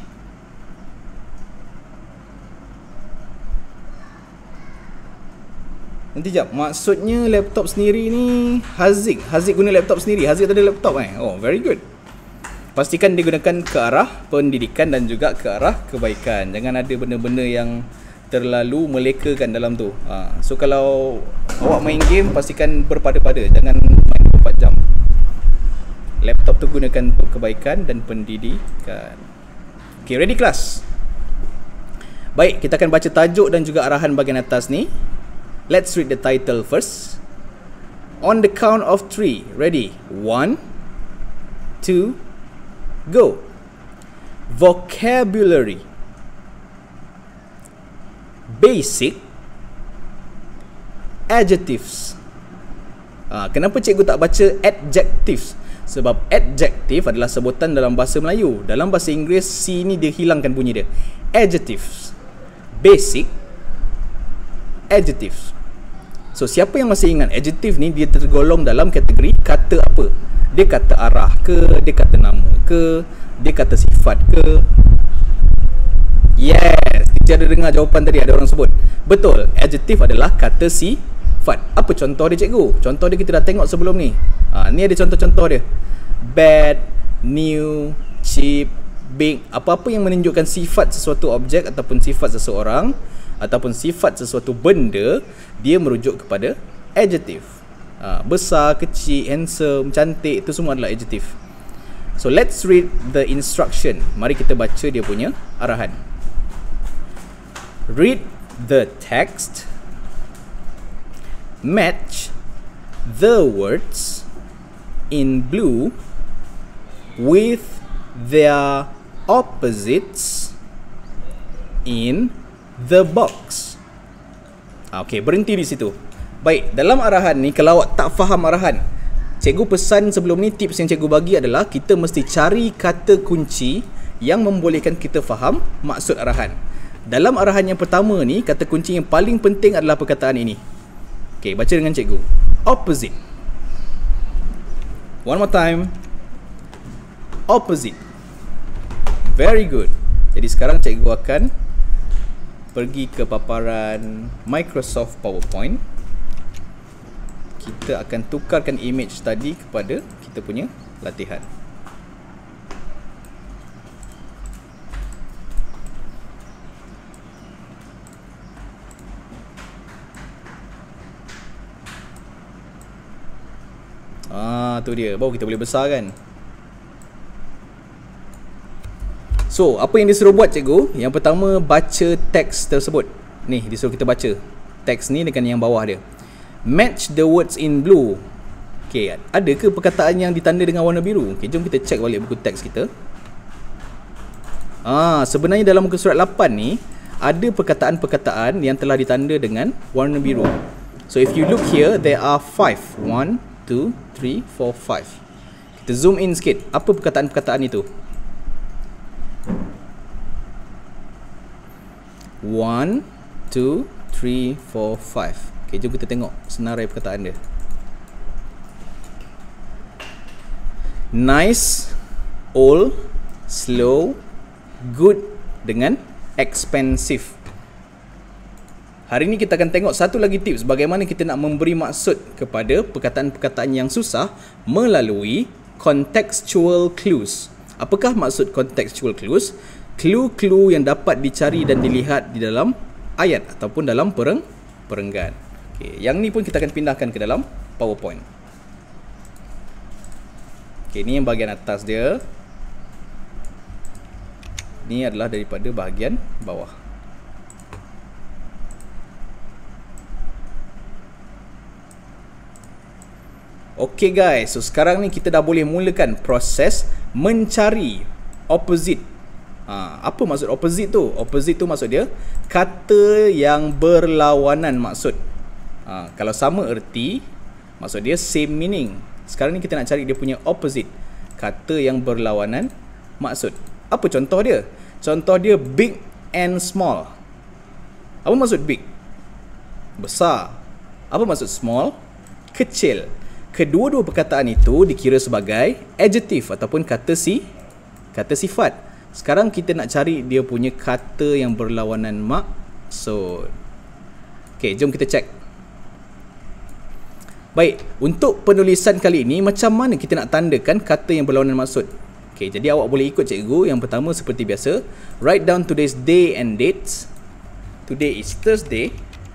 Nanti jap, maksudnya laptop sendiri ni Haziq guna laptop sendiri. Haziq tak ada laptop Oh, very good. Pastikan digunakan ke arah pendidikan dan juga ke arah kebaikan. Jangan ada benda-benda yang terlalu melekakan dalam tu. So kalau awak main game, pastikan berpada-pada, jangan main 24 jam. Laptop tu gunakan untuk kebaikan dan pendidikan. Okay, ready class? Baik, kita akan baca tajuk dan juga arahan bahagian atas ni. Let's read the title first. On the count of 3. Ready? 1, 2, go. Vocabulary. Basic adjectives. Kenapa cikgu tak baca adjectives? Sebab adjective adalah sebutan dalam bahasa Melayu. Dalam bahasa Inggeris, C ni dia hilangkan bunyi dia. Adjectives. Basic adjectives. So siapa yang masih ingat, adjective ni dia tergolong dalam kategori kata apa? Dia kata arah ke, dia kata nama ke, dia kata sifat ke. Yes, Seperti ada dengar jawapan tadi, ada orang sebut. Betul, adjective adalah kata sifat. Apa contoh dia cikgu? Contoh dia kita dah tengok sebelum ni. Ni ada contoh-contoh dia. Bad, new, cheap, big. Apa-apa yang menunjukkan sifat sesuatu objek ataupun sifat seseorang ataupun sifat sesuatu benda, dia merujuk kepada adjective. Besar, kecil, handsome, cantik, itu semua adalah adjective. So let's read the instruction. Mari kita baca dia punya arahan. Read the text. Match the words in blue with their opposites in the box. Okey, berhenti di situ. Baik, dalam arahan ni kalau awak tak faham arahan, cikgu pesan sebelum ni, tips yang cikgu bagi adalah kita mesti cari kata kunci yang membolehkan kita faham maksud arahan. Dalam arahan yang pertama ni, kata kunci yang paling penting adalah perkataan ini. Okey, baca dengan cikgu. Opposite. One more time. Opposite. Very good. Jadi sekarang cikgu akan pergi ke paparan Microsoft PowerPoint. Kita akan tukarkan image tadi kepada kita punya latihan. Tu dia. Baru kita boleh besar kan. So, apa yang disuruh buat cikgu? Yang pertama, baca teks tersebut. Ni, disuruh kita baca teks ni dengan yang bawah dia. Match the words in blue. Okay, ada ke perkataan yang ditanda dengan warna biru? Okay, jom kita cek balik buku teks kita. Sebenarnya dalam muka surat 8 ni, ada perkataan-perkataan yang telah ditanda dengan warna biru. So, if you look here, there are 5. 1, 2, 3, 4, 5. Kita zoom in sikit. Apa perkataan-perkataan itu? 1, 2, 3, 4, 5. Okay, jom kita tengok senarai perkataan dia. Nice, old, slow, good dengan expensive. Hari ni kita akan tengok satu lagi tips bagaimana kita nak memberi maksud kepada perkataan-perkataan yang susah melalui contextual clues. Apakah maksud contextual clues? Clue-clue yang dapat dicari dan dilihat di dalam ayat ataupun dalam perenggan. Okay, yang ni pun kita akan pindahkan ke dalam PowerPoint. Okay, ni yang bahagian atas dia. Ni adalah daripada bahagian bawah. Okay guys, so sekarang ni kita dah boleh mulakan proses mencari opposite. Apa maksud opposite tu? Opposite tu maksud dia kata yang berlawanan maksud. Kalau sama erti, maksud dia same meaning. Sekarang ni kita nak cari dia punya opposite, kata yang berlawanan maksud. Apa contoh dia? Contoh dia big and small. Apa maksud big? Besar. Apa maksud small? Kecil. Kedua-dua perkataan itu dikira sebagai adjective ataupun kata sifat. Sekarang kita nak cari dia punya kata yang berlawanan maksud. Okey, jom kita cek. Baik, untuk penulisan kali ini macam mana kita nak tandakan kata yang berlawanan maksud? Okey, jadi awak boleh ikut cikgu. Yang pertama seperti biasa, write down today's day and dates. Today is Thursday.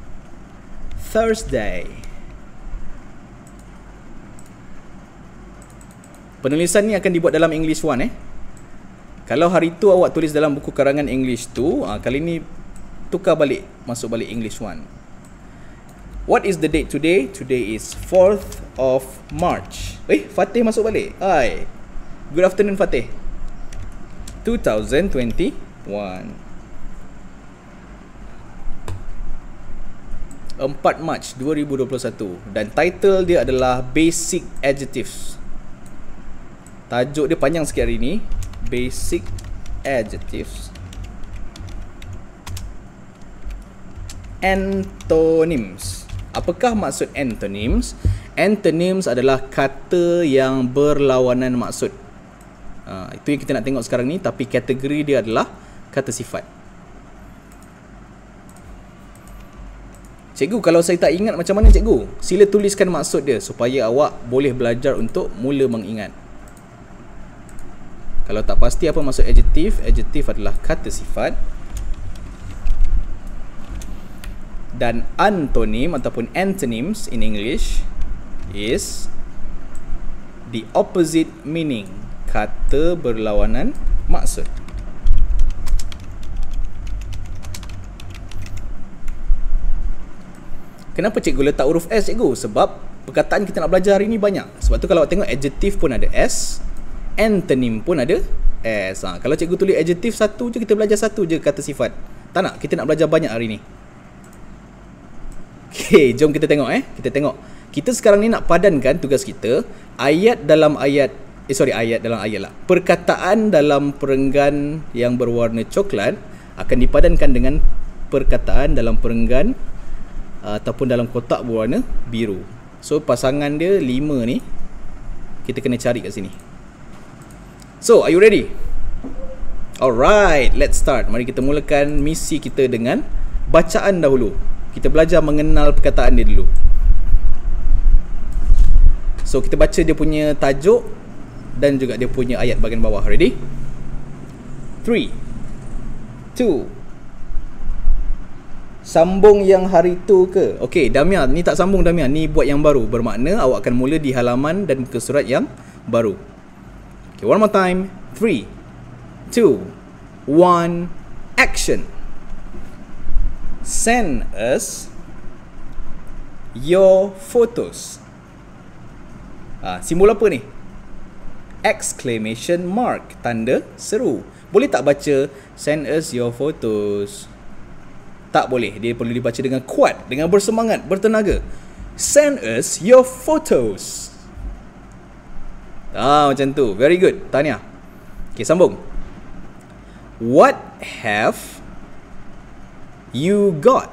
Penulisan ni akan dibuat dalam English 1 Kalau hari tu awak tulis dalam buku karangan English 2, kali ni tukar balik, masuk balik English 1. What is the date today? Today is 4th of March. Fatih masuk balik. Hai. Good afternoon Fatih. 2021. 4 March 2021. Dan title dia adalah Basic Adjectives. Tajuk dia panjang sikit hari ni. Basic Adjectives. Antonyms. Apakah maksud antonyms? Antonyms adalah kata yang berlawanan maksud. Itu yang kita nak tengok sekarang ni. Tapi kategori dia adalah kata sifat. Cikgu, kalau saya tak ingat macam mana cikgu? Sila tuliskan maksud dia supaya awak boleh belajar untuk mula mengingat. Kalau tak pasti apa maksud adjektif, adjektif adalah kata sifat. Dan antonym ataupun antonyms in English is the opposite meaning, kata berlawanan maksud. Kenapa cikgu letak huruf S cikgu? Sebab perkataan kita nak belajar hari ni banyak. Sebab tu kalau awak tengok adjektif pun ada S, antonym pun ada S. Kalau cikgu tulis adjektif satu je, kita belajar satu je kata sifat. Tak nak, kita nak belajar banyak hari ni. Okay, jom kita tengok Kita tengok. Kita sekarang ni nak padankan tugas kita ayat dalam ayat lah. Perkataan dalam perenggan yang berwarna coklat akan dipadankan dengan perkataan dalam perenggan ataupun dalam kotak berwarna biru. So pasangan dia 5 ni kita kena cari kat sini. So, are you ready? Alright, let's start. Mari kita mulakan misi kita dengan bacaan dahulu. Kita belajar mengenal perkataan dia dulu. So, kita baca dia punya tajuk dan juga dia punya ayat bahagian bawah. Ready? 3 2 Sambung yang hari tu ke? Okey, Damia, ni tak sambung Damia. Ni buat yang baru. Bermakna awak akan mula di halaman dan muka surat yang baru. Okay, one more time. 3 2 1 action. Send us your photos. Simbol apa ni? Exclamation mark, tanda seru. Boleh tak baca send us your photos? Tak boleh. Dia perlu dibaca dengan kuat, dengan bersemangat, bertenaga. Send us your photos. Macam tu. Very good. Tahniah. Okay, sambung. What have you got? ...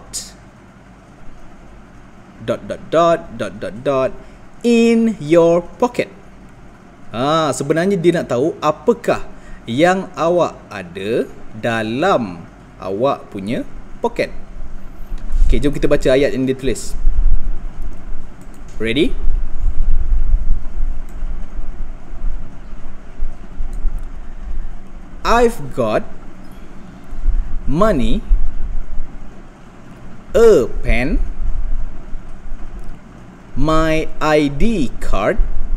in your pocket. Sebenarnya dia nak tahu apakah yang awak ada dalam awak punya pocket. Okay, jom kita baca ayat yang dia tulis. Ready? I've got money, a pen, my ID card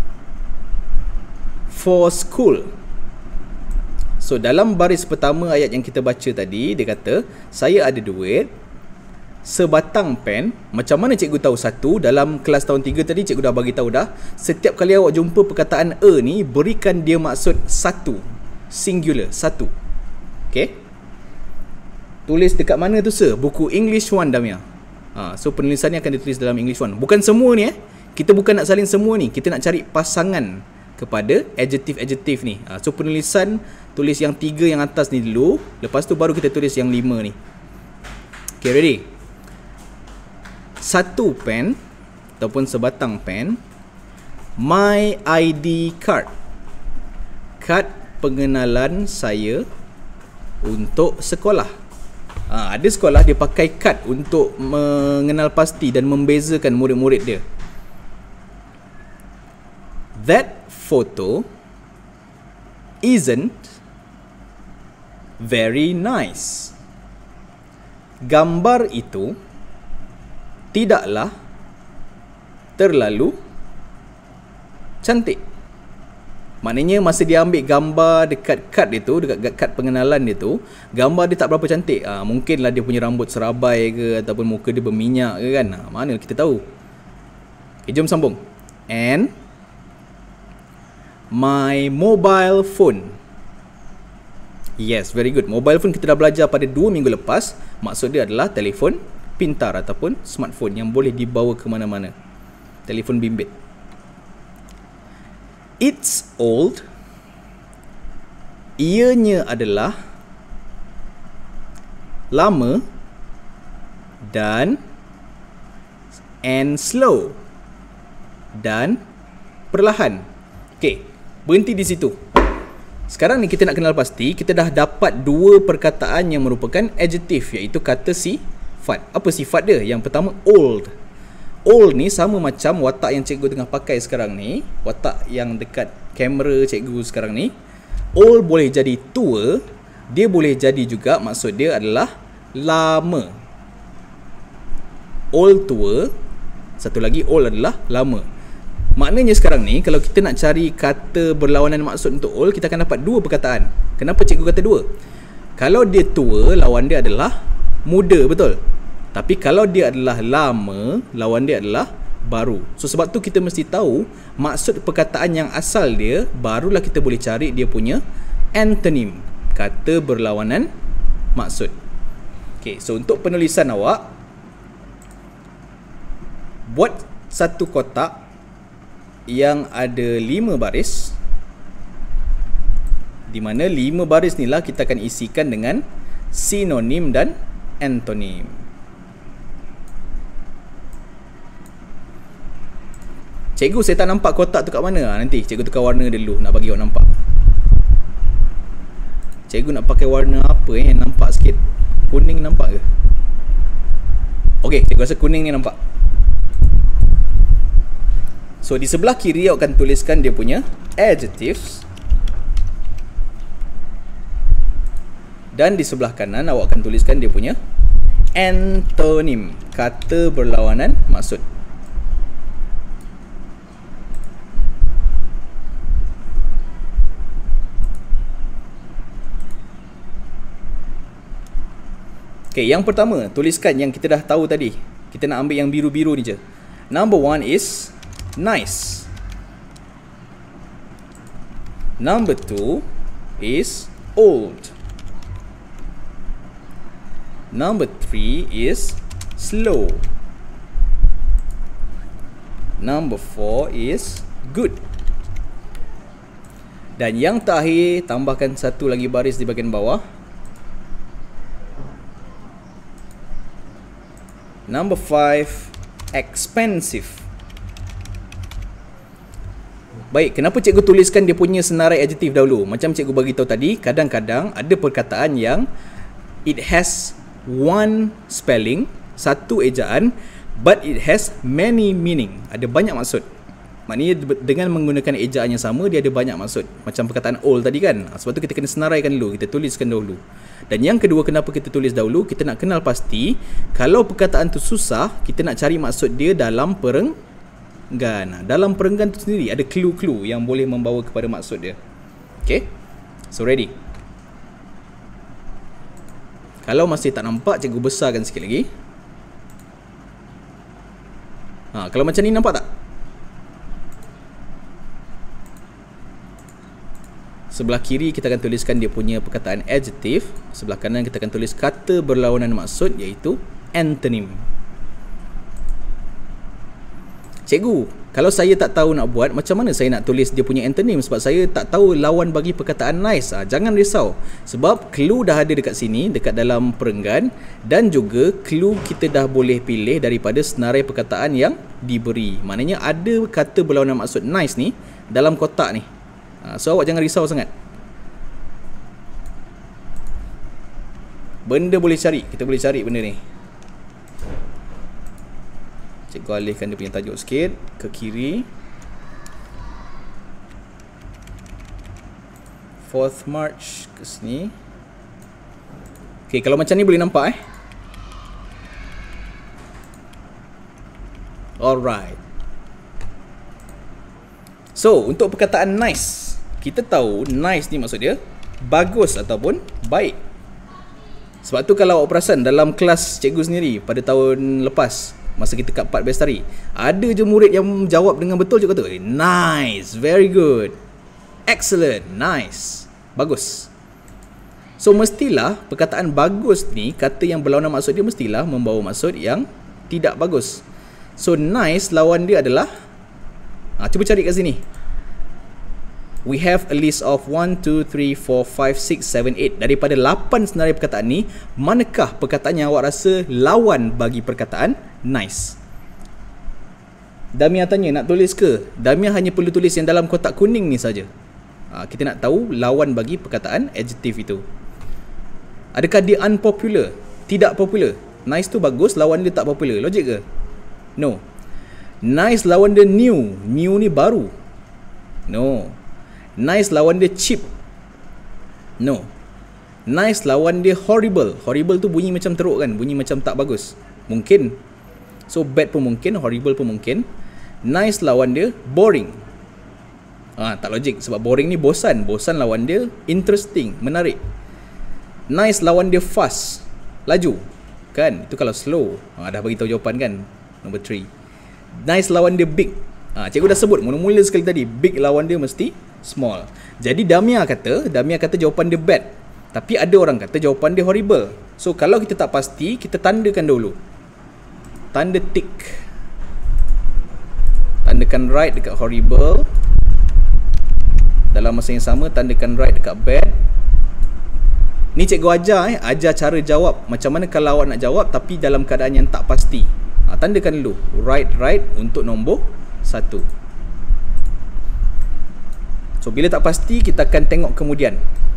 for school. So dalam baris pertama ayat yang kita baca tadi, dia kata saya ada duit, sebatang pen. Macam mana cikgu tahu satu? Dalam kelas tahun 3 tadi cikgu dah bagi tahu dah. Setiap kali awak jumpa perkataan a ni, berikan dia maksud satu, singular, satu. Okay? Tulis dekat mana tu sir? Buku English 1 Damia. So penulisannya akan ditulis dalam English 1. Bukan semua ni Kita bukan nak salin semua ni. Kita nak cari pasangan kepada adjektif-adjektif ni. So penulisan, tulis yang 3 yang atas ni dulu. Lepas tu baru kita tulis yang 5 ni. Okay, ready? Satu pen ataupun sebatang pen. My ID card, kad pengenalan saya untuk sekolah. Ada sekolah dia pakai kad untuk mengenal pasti dan membezakan murid-murid dia. That photo isn't very nice. Gambar itu tidaklah terlalu cantik. Maknanya masa dia ambil gambar dekat kad dia tu, dekat kad pengenalan dia tu, gambar dia tak berapa cantik. Mungkinlah dia punya rambut serabai ke, ataupun muka dia berminyak ke kan. Mana kita tahu. Okay, jom sambung. And my mobile phone. Yes, very good. Mobile phone kita dah belajar pada 2 minggu lepas. Maksud dia adalah telefon pintar ataupun smartphone yang boleh dibawa ke mana-mana. Telefon bimbit. It's old. Ianya adalah lama dan and slow dan perlahan. Okey, berhenti di situ. Sekarang ni kita nak kenal pasti, kita dah dapat 2 perkataan yang merupakan adjektif, iaitu kata sifat. Apa sifat dia? Yang pertama, old. Old ni sama macam watak yang cikgu tengah pakai sekarang ni, watak yang dekat kamera cikgu sekarang ni. Old boleh jadi tua, dia boleh jadi juga maksud dia adalah lama. Old tua, satu lagi old adalah lama. Maknanya sekarang ni kalau kita nak cari kata berlawanan maksud untuk old, kita akan dapat dua perkataan. Kenapa cikgu kata dua? Kalau dia tua, lawan dia adalah muda, betul? Tapi kalau dia adalah lama, lawan dia adalah baru. So sebab tu kita mesti tahu maksud perkataan yang asal dia, barulah kita boleh cari dia punya antonym, kata berlawanan maksud. Okay, so untuk penulisan awak, buat satu kotak yang ada 5 baris, di mana 5 baris ni lah kita akan isikan dengan sinonim dan antonim. Cikgu, saya tak nampak kotak tu kat mana. Nanti cikgu tukar warna dulu nak bagi awak nampak. Cikgu nak pakai warna apa nampak sikit. Kuning nampak ke? Okey, cikgu rasa kuning ni nampak. So di sebelah kiri awak akan tuliskan dia punya adjectives, dan di sebelah kanan awak akan tuliskan dia punya antonym, kata berlawanan maksud. Okay, yang pertama, tuliskan yang kita dah tahu tadi. Kita nak ambil yang biru-biru ni je. Number 1 is nice. Number 2 is old. Number 3 is slow. Number 4 is good. Dan yang terakhir, tambahkan satu lagi baris di bahagian bawah. Number 5, expensive. Baik, kenapa cikgu tuliskan dia punya senarai adjektif dahulu? Macam cikgu bagi tahu tadi, kadang-kadang ada perkataan yang it has one spelling, satu ejaan, but it has many meaning. Ada banyak maksud. Maknanya dengan menggunakan ejaan yang sama, dia ada banyak maksud. Macam perkataan old tadi kan. Sebab tu kita kena senaraikan dulu, kita tuliskan dahulu. Dan yang kedua, kenapa kita tulis dahulu? Kita nak kenal pasti, kalau perkataan tu susah, kita nak cari maksud dia dalam perenggan. Dalam perenggan tu sendiri ada clue-clue yang boleh membawa kepada maksud dia. Okay, so ready? Kalau masih tak nampak, cikgu besarkan sikit lagi. Kalau macam ni nampak tak? Sebelah kiri kita akan tuliskan dia punya perkataan adjective. Sebelah kanan kita akan tulis kata berlawanan maksud, iaitu antonym. Cikgu, kalau saya tak tahu nak buat, macam mana saya nak tulis dia punya antonym? Sebab saya tak tahu lawan bagi perkataan nice. Jangan risau. Sebab clue dah ada dekat sini, dekat dalam perenggan. Dan juga clue kita dah boleh pilih daripada senarai perkataan yang diberi. Maknanya ada kata berlawanan maksud nice ni dalam kotak ni. So awak jangan risau sangat. Benda boleh cari. Kita boleh cari benda ni. Cikgu alihkan dia punya tajuk sikit ke kiri. 4th March ke sini. Okay, kalau macam ni boleh nampak Alright. So untuk perkataan nice, kita tahu nice ni maksud dia bagus ataupun baik. Sebab tu kalau awak perasan dalam kelas cikgu sendiri pada tahun lepas, masa kita kat 4 Bestari, ada je murid yang jawab dengan betul, cikgu kata nice, very good, excellent, nice, bagus. So mestilah perkataan bagus ni, kata yang berlawanan maksud dia mestilah membawa maksud yang tidak bagus. So nice lawan dia adalah, cuba cari kat sini. We have a list of 1, 2, 3, 4, 5, 6, 7, 8. Daripada 8 senarai perkataan ni, manakah perkataan yang awak rasa lawan bagi perkataan nice? Damiah tanya, nak tulis ke? Damiah hanya perlu tulis yang dalam kotak kuning ni saja. Kita nak tahu lawan bagi perkataan adjective itu. Adakah dia unpopular? Tidak popular? Nice tu bagus, lawan dia tak popular. Logik ke? No. Nice lawan dia new. New ni baru. No. Nice lawan dia cheap. No. Nice lawan dia horrible. Horrible tu bunyi macam teruk kan? Bunyi macam tak bagus. Mungkin. So bad pun mungkin, horrible pun mungkin. Nice lawan dia boring. Tak logik sebab boring ni bosan. Bosan lawan dia interesting, menarik. Nice lawan dia fast, laju. Kan? Itu kalau slow. Dah bagi tahu jawapan kan? Number 3. Nice lawan dia big. Cikgu dah sebut mula-mula sekali tadi, big lawan dia mesti small. Jadi Damia kata jawapan dia bad. Tapi ada orang kata jawapan dia horrible. So kalau kita tak pasti, kita tandakan dulu. Tanda tick. Tandakan right dekat horrible. Dalam masa yang sama tandakan right dekat bad. Ni cikgu ajar cara jawab. Macam mana kalau awak nak jawab tapi dalam keadaan yang tak pasti. Tandakan dulu right untuk nombor 1. So bila tak pasti, kita akan tengok kemudian.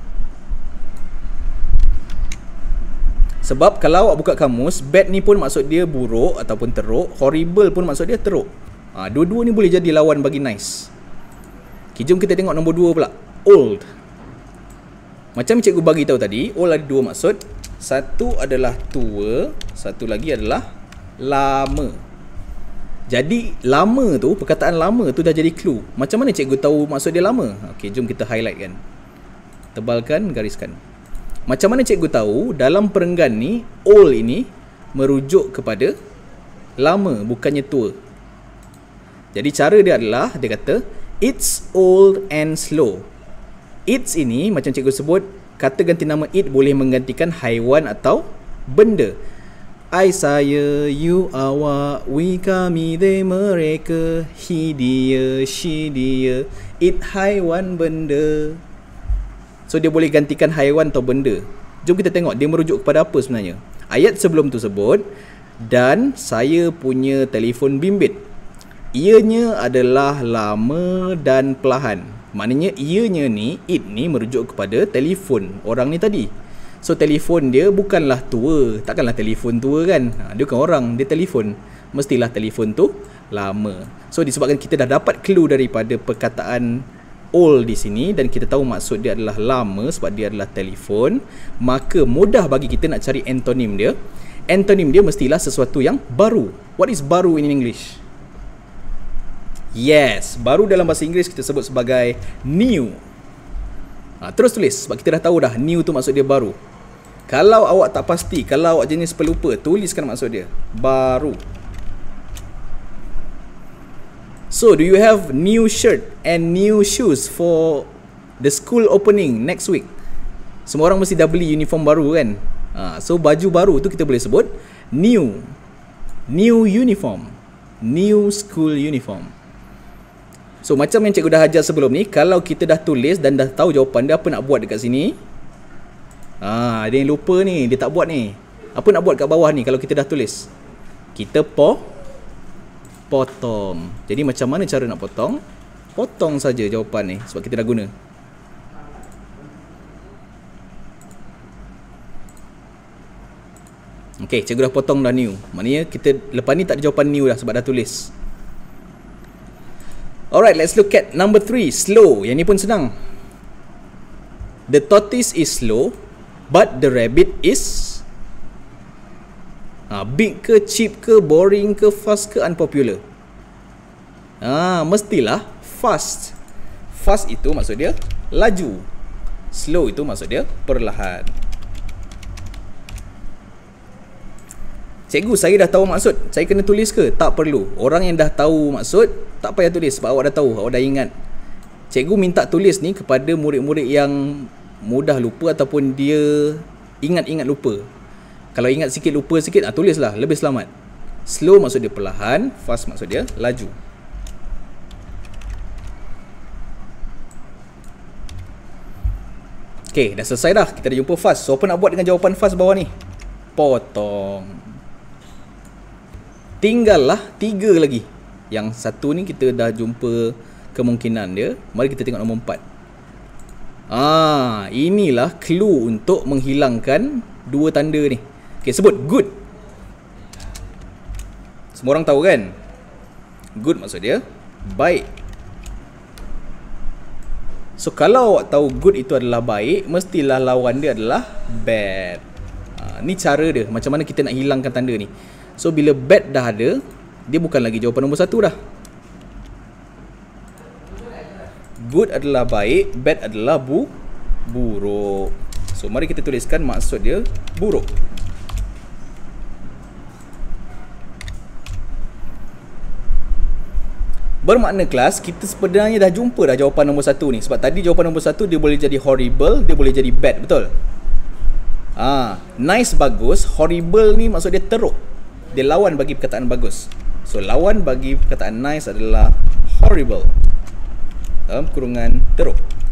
Sebab kalau awak buka kamus, bad ni pun maksud dia buruk ataupun teruk, horrible pun maksud dia teruk. Dua-dua ni boleh jadi lawan bagi nice. Okay, jom kita tengok nombor 2 pula. Old. Macam cikgu bagi tahu tadi, old ada 2 maksud. Satu adalah tua, satu lagi adalah lama. Jadi lama tu, perkataan lama tu dah jadi clue. Macam mana cikgu tahu maksud dia lama? Okey, jom kita highlight kan. Tebalkan, gariskan. Macam mana cikgu tahu dalam perenggan ni old ini merujuk kepada lama, bukannya tua. Jadi cara dia adalah, dia kata it's old and slow. It's ini macam cikgu sebut, kata ganti nama it boleh menggantikan haiwan atau benda. I, saya, you, awak, we, kami, they, mereka, he, dia, she, dia. It haiwan, benda. So dia boleh gantikan haiwan atau benda. Jom kita tengok dia merujuk kepada apa sebenarnya. Ayat sebelum tu sebut, dan saya punya telefon bimbit. Ianya adalah lama dan perlahan. Maknanya ianya ni, it ni merujuk kepada telefon orang ni tadi. So telefon dia bukanlah tua. Takkanlah telefon tua kan? Dia bukan orang, dia telefon. Mestilah telefon tu lama. So disebabkan kita dah dapat clue daripada perkataan old di sini dan kita tahu maksud dia adalah lama sebab dia adalah telefon, maka mudah bagi kita nak cari antonim dia. Antonim dia mestilah sesuatu yang baru. What is baru in English? Yes, baru dalam bahasa Inggeris kita sebut sebagai new. Terus tulis sebab kita dah tahu dah new tu maksud dia baru. Kalau awak tak pasti, kalau awak jenis pelupa, tuliskan maksud dia baru. So, do you have new shirt and new shoes for the school opening next week? Semua orang mesti dah beli uniform baru kan? So, baju baru tu kita boleh sebut new. New uniform. New school uniform. So, macam yang cikgu dah ajar sebelum ni, kalau kita dah tulis dan dah tahu jawapan dia, apa nak buat dekat sini? Ada yang lupa ni, dia tak buat ni. Apa nak buat kat bawah ni kalau kita dah tulis? Kita potong. Jadi macam mana cara nak potong? Potong saja jawapan ni sebab kita dah guna. Okey, cikgu dah potong dah new. Maknanya kita lepas ni tak ada jawapan new dah sebab dah tulis. Alright, let's look at number 3, slow. Yang ni pun senang. The tortoise is slow, but the rabbit is big ke, cheap ke, boring ke, fast ke, unpopular. Mestilah fast. Fast itu maksud dia laju. Slow itu maksud dia perlahan. Cikgu, saya dah tahu maksud. Saya kena tulis ke? Tak perlu. Orang yang dah tahu maksud, tak payah tulis sebab awak dah tahu, awak dah ingat. Cikgu minta tulis ni kepada murid-murid yang mudah lupa ataupun dia ingat-ingat lupa. Kalau ingat sikit, lupa sikit, tulislah, lebih selamat. Slow maksud dia perlahan, fast maksud dia laju. Okay, dah selesai dah. Kita dah jumpa fast. So, apa nak buat dengan jawapan fast bawah ni? Potong. Tinggallah 3 lagi. Yang satu ni kita dah jumpa kemungkinan dia. Mari kita tengok nombor 4. Inilah clue untuk menghilangkan 2 tanda ni. Okay, sebut good. Semua orang tahu kan? Good maksud dia baik. So kalau awak tahu good itu adalah baik, mestilah lawan dia adalah bad. Ni cara dia, macam mana kita nak hilangkan tanda ni. So bila bad dah ada, dia bukan lagi jawapan nombor 1 dah. Good adalah baik, bad adalah buruk. So mari kita tuliskan maksud dia buruk. Bermakna kelas, kita sebenarnya dah jumpa dah jawapan nombor 1 ni. Sebab tadi jawapan nombor 1 dia boleh jadi horrible, dia boleh jadi bad, betul? Nice bagus, horrible ni maksud dia teruk. Dia lawan bagi perkataan bagus. So lawan bagi perkataan nice adalah horrible. Dalam kurungan teruk.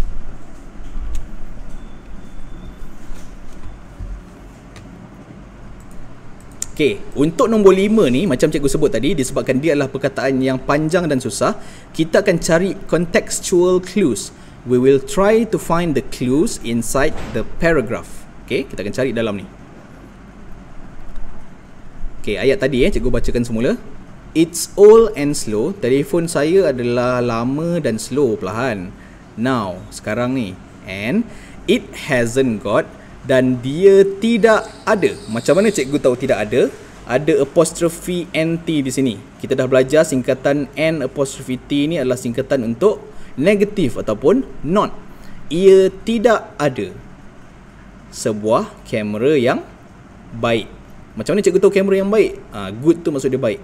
Okey, untuk nombor 5 ni macam cikgu sebut tadi, disebabkan dia adalah perkataan yang panjang dan susah, kita akan cari contextual clues. We will try to find the clues inside the paragraph. Okey, kita akan cari dalam ni. Okey, ayat tadi cikgu bacakan semula. It's old and slow. Telefon saya adalah lama dan slow, perlahan. Now, sekarang ni. And it hasn't got, dan dia tidak ada. Macam mana cikgu tahu tidak ada? Ada apostrophe NT di sini. Kita dah belajar singkatan N apostrophe T ni adalah singkatan untuk negatif ataupun not. Ia tidak ada sebuah kamera yang baik. Macam mana cikgu tahu kamera yang baik? Good tu maksud dia baik.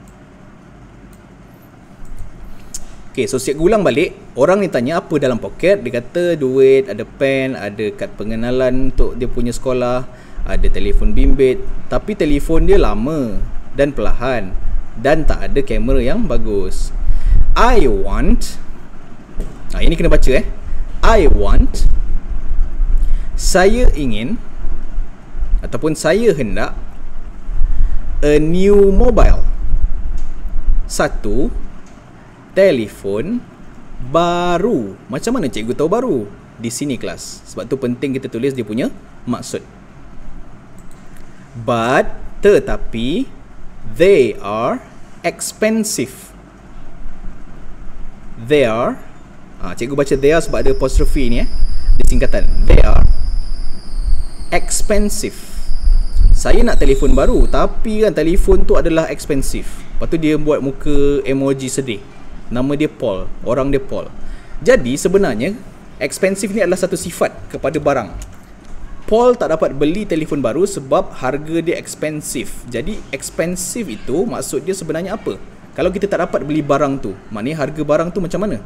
Okay, so cikgu ulang balik. Orang ni tanya apa dalam poket. Dia kata duit, ada pen, ada kad pengenalan untuk dia punya sekolah, ada telefon bimbit. Tapi telefon dia lama dan perlahan dan tak ada kamera yang bagus. I want, ini kena baca I want, saya ingin ataupun saya hendak a new mobile. Satu telefon baru. Macam mana cikgu tahu baru? Di sini kelas. Sebab tu penting kita tulis dia punya maksud. But, tetapi, they are expensive. They are, cikgu baca they are sebab ada apostrophe ni di singkatan. They are expensive. Saya nak telefon baru, tapi kan telefon tu adalah expensive. Lepas tu dia buat muka emoji sedih. Nama dia Paul, orang dia Paul. Jadi sebenarnya expensive ni adalah satu sifat kepada barang. Paul tak dapat beli telefon baru sebab harga dia expensive. Jadi expensive itu maksud dia sebenarnya apa? Kalau kita tak dapat beli barang tu, maknanya harga barang tu macam mana?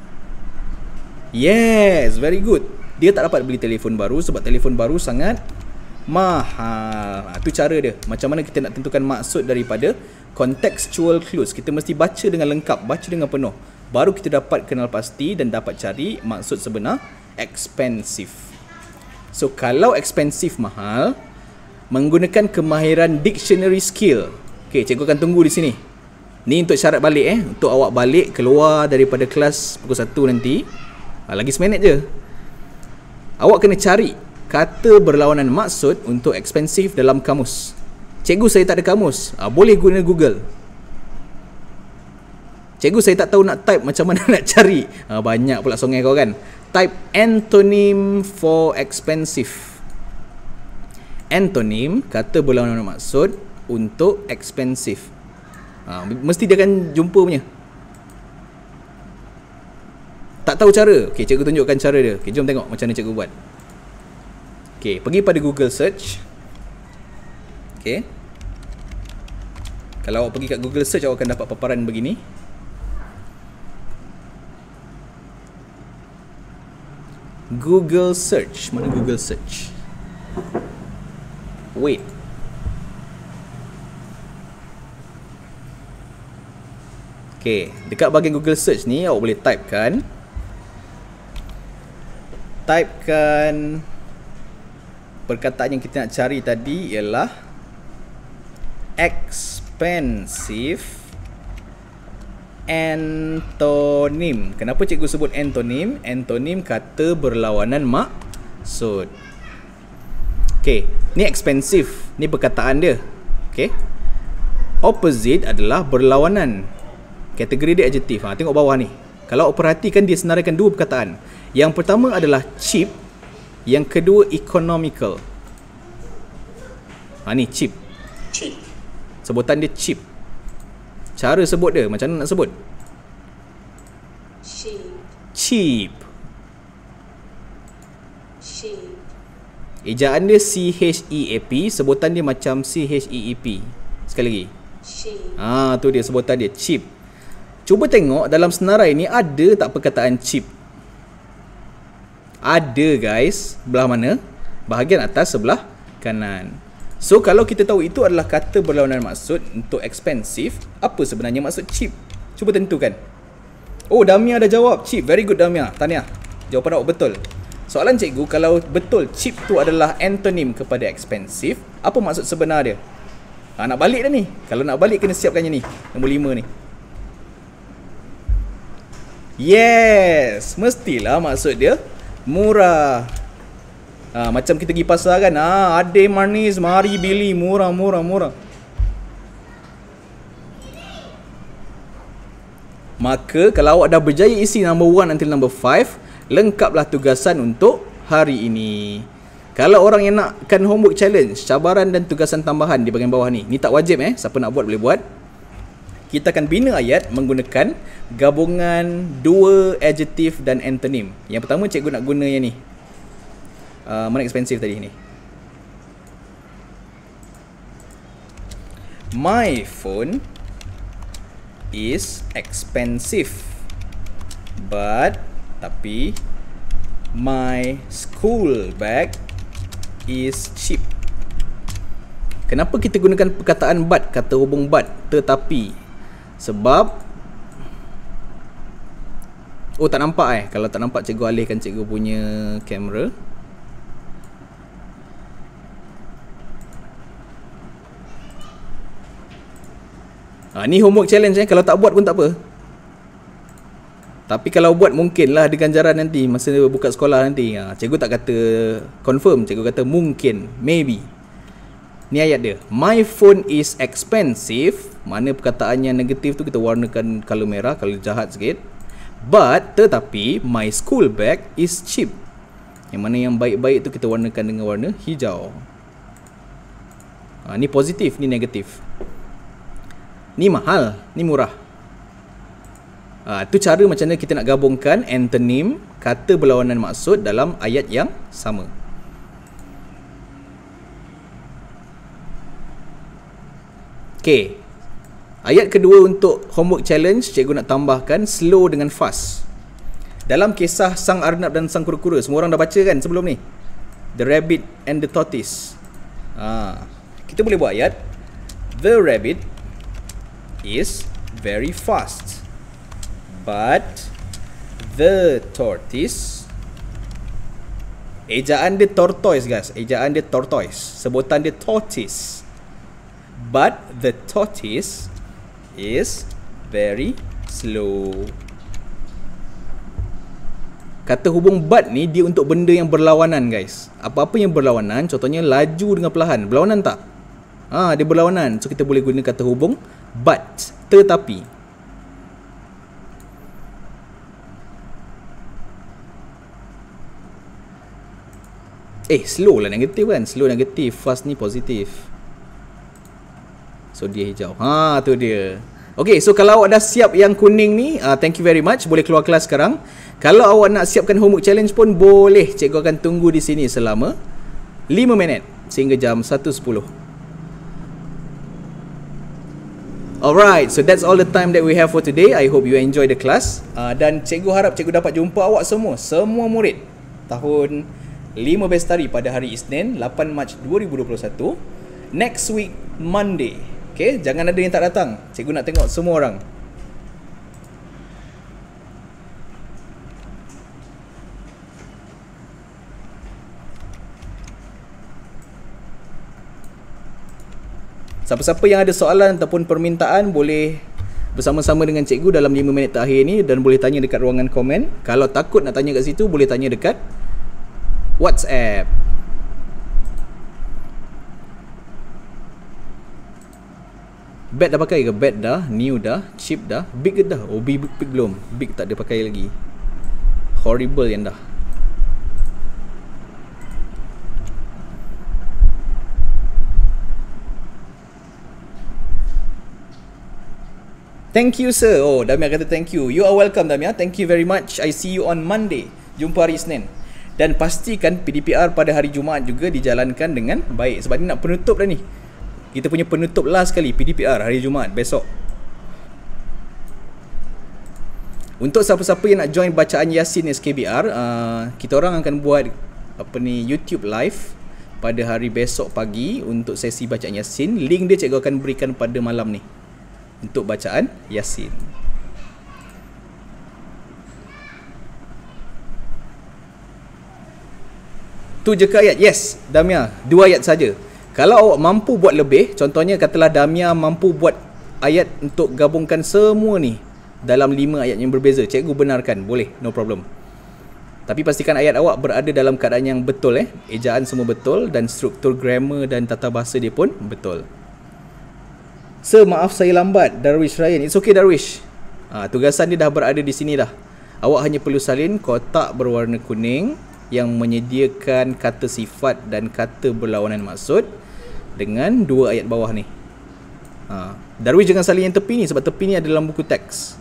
Yes, very good. Dia tak dapat beli telefon baru sebab telefon baru sangat mahal. Itu cara dia. Macam mana kita nak tentukan maksud daripada contextual clues. Kita mesti baca dengan lengkap, baca dengan penuh. Baru kita dapat kenal pasti dan dapat cari maksud sebenar expensive. So kalau expensive mahal, menggunakan kemahiran dictionary skill. Okay, cikgu akan tunggu di sini. Ni untuk syarat balik untuk awak balik keluar daripada kelas pukul 1 nanti. Lagi seminit je. Awak kena cari kata berlawanan maksud untuk expensive dalam kamus. Cikgu saya tak ada kamus. Boleh guna Google. Cikgu saya tak tahu nak type, macam mana nak cari? Banyak pula songeh kau kan. Type antonym for expensive. Antonym, kata berlawanan maksud untuk expensive. Mesti dia akan jumpa punya. Tak tahu cara? Okay, cikgu tunjukkan cara dia. Okay, jom tengok macam mana cikgu buat. Okay, pergi pada Google search. Okay. Kalau awak pergi kat Google search, awak akan dapat paparan begini. Google search. Mana Google search? Wait. Okay, dekat bahagian Google search ni awak boleh typekan perkataan yang kita nak cari tadi ialah expensive antonym. Kenapa cikgu sebut antonym? Antonym kata berlawanan maksud. Okay, ni expensive, ni perkataan dia. Okay, Opposite adalah berlawanan. Kategori dia adjektif. Tengok bawah ni. Kalau perhatikan dia senaraikan dua perkataan. Yang pertama adalah cheap, yang kedua economical. Ni cheap. Cheap. Sebutan dia cheap. Cara sebut dia macam mana nak sebut? Cheap. Cheap. Cheap. Ejaan dia C-H-E-A-P, sebutan dia macam C-H-E-E-P. Sekali lagi. Cheap. Tu dia sebutan dia, cheap. Cuba tengok dalam senarai ni ada tak perkataan cheap? Ada guys. Belah mana? Bahagian atas sebelah kanan. So kalau kita tahu itu adalah kata berlawanan maksud untuk expensive, apa sebenarnya maksud cheap? Cuba tentukan. Oh, Damia dah jawab cheap. Very good Damia. Tahniah. Jawapan awak betul. Soalan cikgu, kalau betul cheap tu adalah antonym kepada expensive, apa maksud sebenar dia? Nak balik dah ni. Kalau nak balik kena siapkannya ni. Nombor 5 ni. Yes, mestilah maksud dia murah. Macam kita pergi pasar kan. Ade manis, mari beli, murah. Maka kalau awak dah berjaya isi number 1 until number 5, lengkaplah tugasan untuk hari ini. Kalau orang yang nakkan homework challenge, cabaran dan tugasan tambahan di bahagian bawah ni. Ni tak wajib siapa nak buat boleh buat. Kita akan bina ayat menggunakan gabungan dua adjektif dan antonym. Yang pertama cikgu nak guna yang ni. Mana expensive tadi ni? My phone is expensive, but tapi my school bag is cheap. Kenapa kita gunakan perkataan but, kata hubung but, tetapi? Sebab tak nampak Kalau tak nampak cikgu alihkan cikgu punya kamera. Ni homework challenge kalau tak buat pun tak apa. Tapi kalau buat mungkinlah ada ganjaran nanti masa buka sekolah nanti. Cikgu tak kata confirm, cikgu kata mungkin, maybe. Ni ayat dia. My phone is expensive. Mana perkataannya negatif tu kita warnakan color merah, color jahat sikit. But, tetapi, my school bag is cheap. Yang mana yang baik-baik tu kita warnakan dengan warna hijau. Ni positif, ni negatif. Ni mahal, ni murah. Tu cara macam mana kita nak gabungkan antonym, kata berlawanan maksud dalam ayat yang sama. Okay. Ayat kedua untuk homework challenge, cikgu nak tambahkan slow dengan fast. Dalam kisah Sang Arnab dan Sang Kura-Kura, semua orang dah baca kan sebelum ni? The Rabbit and the Tortoise. Kita boleh buat ayat. The rabbit is very fast, but the tortoise, ejaan dia tortoise guys, ejaan dia tortoise, sebutan dia tortoise, but the tortoise is very slow. Kata hubung but ni dia untuk benda yang berlawanan guys. Apa-apa yang berlawanan, contohnya laju dengan perlahan, berlawanan tak? Dia berlawanan. So kita boleh guna kata hubung but, tetapi. Slow lah negatif kan? Slow negatif, fast ni positif. So dia hijau. Tu dia. Okay, so kalau awak dah siap yang kuning ni, thank you very much. Boleh keluar kelas sekarang. Kalau awak nak siapkan homework challenge pun boleh. Cikgu akan tunggu di sini selama 5 minit sehingga jam 1.10. Alright, so that's all the time that we have for today. I hope you enjoy the class. Dan cikgu harap cikgu dapat jumpa awak semua murid tahun 5 Bestari pada hari Isnin 8 Mac 2021. Next week Monday. Okay, jangan ada yang tak datang. Cikgu nak tengok semua orang. Siapa-siapa yang ada soalan ataupun permintaan boleh bersama-sama dengan cikgu dalam 5 minit terakhir ni dan boleh tanya dekat ruangan komen. Kalau takut nak tanya kat situ, boleh tanya dekat WhatsApp. Bad dah pakai ke? Bad dah, new dah, cheap dah, big ke dah? Oh big belum. Big tak ada pakai lagi. Horrible yang dah. Thank you sir. Oh, Damia kata thank you. You are welcome Damia. Thank you very much. I see you on Monday. Jumpa hari Isnin. Dan pastikan PDPR pada hari Jumaat juga dijalankan dengan baik. Sebab ni nak penutup dah ni. Kita punya penutup last kali PDPR hari Jumaat besok. Untuk siapa-siapa yang nak join bacaan Yasin SKBR, kita orang akan buat YouTube live pada hari besok pagi untuk sesi bacaan Yasin. Link dia cikgu akan berikan pada malam ni untuk bacaan Yasin. Tu je ke ayat? Yes, Damia, 2 ayat saja. Kalau awak mampu buat lebih, contohnya katalah Damia mampu buat ayat untuk gabungkan semua ni dalam 5 ayat yang berbeza, cikgu benarkan, boleh, no problem. Tapi pastikan ayat awak berada dalam keadaan yang betul, ejaan semua betul dan struktur grammar dan tata bahasa dia pun betul. Sir, maaf saya lambat. Darwish Ryan. It's okay Darwish. Tugasan dia dah berada di sini dah. Awak hanya perlu salin kotak berwarna kuning yang menyediakan kata sifat dan kata berlawanan maksud dengan 2 ayat bawah ni. Darwish jangan salin yang tepi ni sebab tepi ni ada dalam buku teks.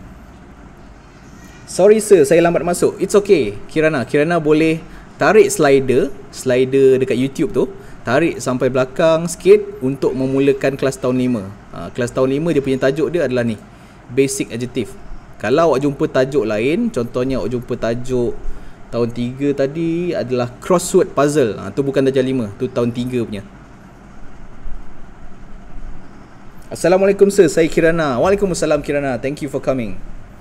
Sorry sir, saya lambat masuk. It's okay Kirana. Kirana boleh tarik slider dekat YouTube tu. Tarik sampai belakang sikit untuk memulakan kelas tahun 5. Kelas tahun 5 dia punya tajuk dia adalah ni, basic adjective. Kalau awak jumpa tajuk lain, contohnya awak jumpa tajuk tahun 3 tadi adalah crossword puzzle. Tu bukan darjah 5, tu tahun 3 punya. Assalamualaikum sir, saya Kirana. Waalaikumsalam Kirana. Thank you for coming.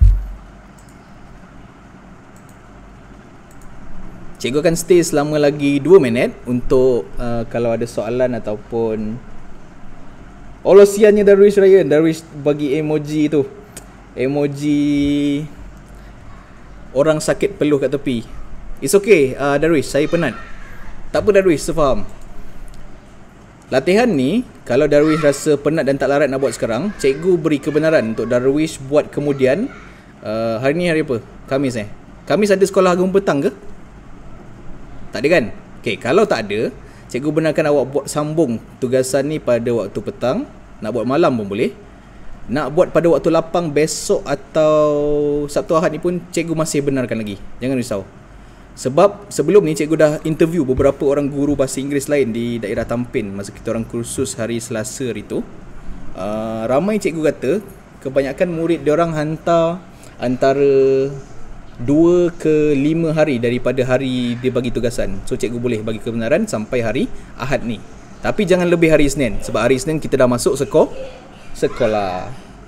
Cikgu akan stay selama lagi 2 minit untuk kalau ada soalan ataupun siannya Darwish Ryan. Darwish bagi emoji tu, emoji orang sakit peluh kat tepi. It's okay Darwish, saya penat. Tak apa Darwish, saya faham. Latihan ni kalau Darwish rasa penat dan tak larat nak buat sekarang, cikgu beri kebenaran untuk Darwish buat kemudian. Hari ni hari apa? Khamis Khamis ada sekolah agama petang ke? Tak ada kan? Okay, kalau tak ada, cikgu benarkan awak buat sambung tugasan ni pada waktu petang. Nak buat malam pun boleh. Nak buat pada waktu lapang besok atau Sabtu Ahad ni pun cikgu masih benarkan lagi. Jangan risau. Sebab sebelum ni cikgu dah interview beberapa orang guru bahasa Inggeris lain di daerah Tampin masa kita orang kursus hari Selasa hari tu. Ramai cikgu kata kebanyakan murid diorang hantar antara 2 ke 5 hari daripada hari dia bagi tugasan. So cikgu boleh bagi kebenaran sampai hari Ahad ni. Tapi jangan lebih hari Isnin sebab hari Isnin kita dah masuk sekolah.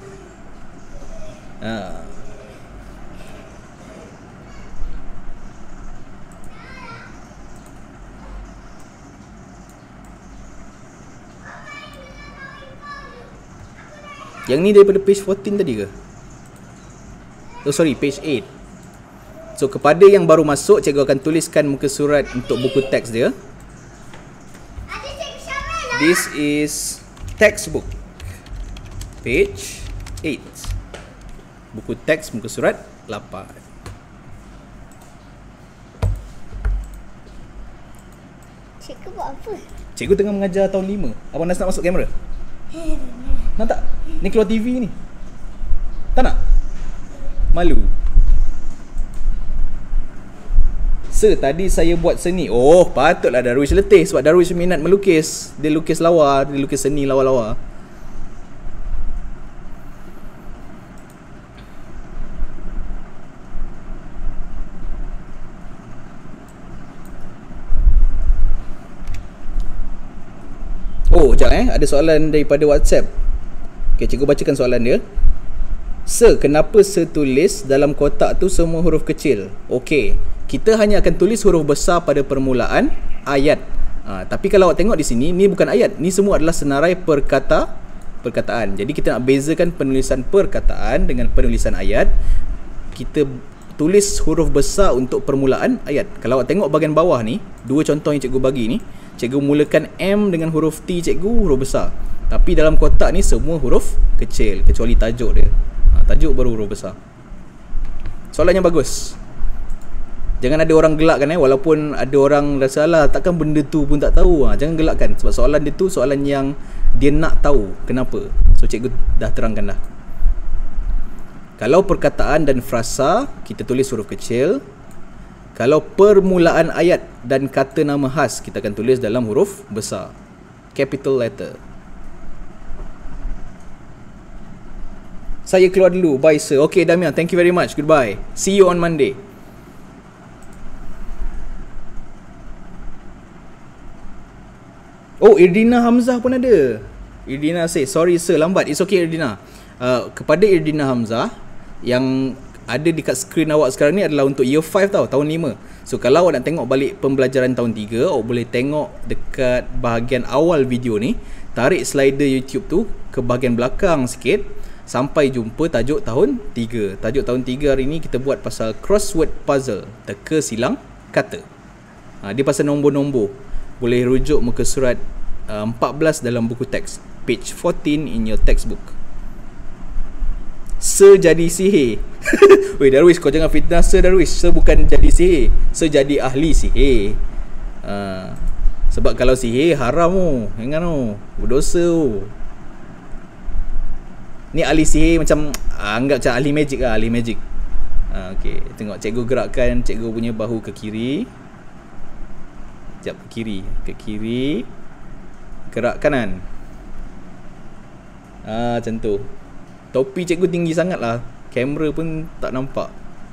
Yang ni daripada page 14 tadi ke? Oh sorry, page 8. So kepada yang baru masuk, cikgu akan tuliskan muka surat untuk buku teks dia. This is textbook, page 8. Buku teks muka surat 8. Cikgu buat apa? Cikgu tengah mengajar tahun 5. Abang Nas nak masuk kamera? Nak tak? Ni keluar TV ni. Tak nak? Malu. Sir, tadi saya buat seni. Oh, patutlah Darwish letih sebab Darwish minat melukis. Dia lukis lawa, dia lukis seni lawa-lawa. Oh, sekejap ada soalan daripada WhatsApp. Okay, cikgu bacakan soalan dia. Sir, kenapa sir tulis dalam kotak tu semua huruf kecil? Okay, kita hanya akan tulis huruf besar pada permulaan ayat. Tapi kalau awak tengok di sini, ni bukan ayat. Ni semua adalah senarai perkataan. Jadi kita nak bezakan penulisan perkataan dengan penulisan ayat. Kita tulis huruf besar untuk permulaan ayat. Kalau awak tengok bahagian bawah ni, 2 contoh yang cikgu bagi ni, cikgu mulakan M dengan huruf T cikgu, huruf besar. Tapi dalam kotak ni semua huruf kecil kecuali tajuk dia. Tajuk baru huruf besar. Soalan yang bagus. Jangan ada orang gelakkan walaupun ada orang rasa lah takkan benda tu pun tak tahu. Jangan gelakkan sebab soalan dia tu soalan yang dia nak tahu kenapa. So cikgu dah terangkan dah. Kalau perkataan dan frasa kita tulis huruf kecil. Kalau permulaan ayat dan kata nama khas kita akan tulis dalam huruf besar, capital letter. Saya keluar dulu. Bye sir. Okay Damian, thank you very much. Goodbye. See you on Monday. Oh, Irdina Hamzah pun ada. Irdina say, sorry sir, lambat. It's okay Irdina. Kepada Irdina Hamzah, yang ada dekat skrin awak sekarang ni adalah untuk year 5 tau, tahun 5. So kalau awak nak tengok balik pembelajaran tahun 3, awak boleh tengok dekat bahagian awal video ni. Tarik slider YouTube tu ke bahagian belakang sikit sampai jumpa tajuk tahun 3. Tajuk tahun 3 hari ni kita buat pasal crossword puzzle, teka silang kata. Dia pasal nombor-nombor. Boleh rujuk muka surat 14 dalam buku teks, page 14 in your textbook. Sir jadi sihir. Weh Darwish, kau jangan fitnah Sir Darwish. Sir bukan jadi sihir, Sir jadi ahli sihir. Sebab kalau sihir haram jangan berdosa Ni ahli sihir macam anggap macam ahli magic lah, ahli magic. Okay, tengok cikgu gerakkan cikgu punya bahu ke kiri. Sekejap, ke kiri, gerak kanan. Macam tu. Topi cikgu tinggi sangat lah, kamera pun tak nampak.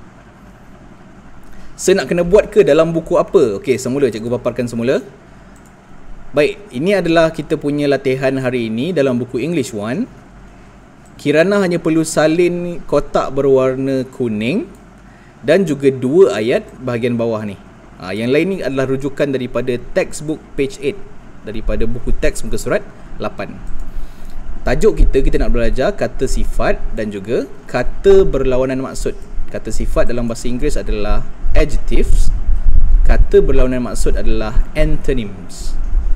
Nak kena buat ke dalam buku apa? Okey, semula cikgu paparkan semula. Baik, ini adalah kita punya latihan hari ini dalam buku English 1. Kirana hanya perlu salin kotak berwarna kuning dan juga 2 ayat bahagian bawah ni. Yang lain ni adalah rujukan daripada textbook page 8, daripada buku teks muka surat 8. Tajuk kita nak belajar kata sifat dan juga kata berlawanan maksud. Kata sifat dalam bahasa Inggeris adalah adjectives. Kata berlawanan maksud adalah antonyms.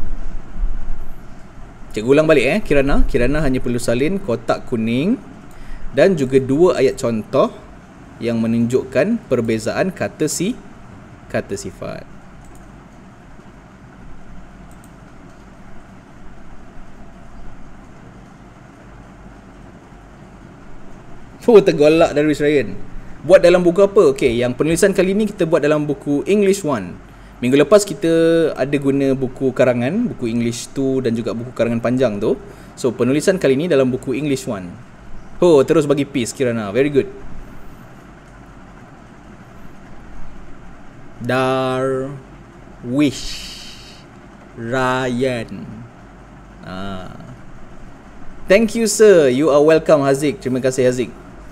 Cikgu ulang balik Kirana. Kirana hanya perlu salin kotak kuning dan juga 2 ayat contoh yang menunjukkan perbezaan kata sifat. Tergolak Darwish Ryan. Buat dalam buku apa? Okey, yang penulisan kali ni kita buat dalam buku English 1. Minggu lepas kita ada guna buku karangan, buku English 2 dan juga buku karangan panjang tu. So penulisan kali ni dalam buku English 1. Terus bagi peace Kirana. Very good. Darwish Ryan. Thank you sir. You are welcome Haziq. Terima kasih Haziq.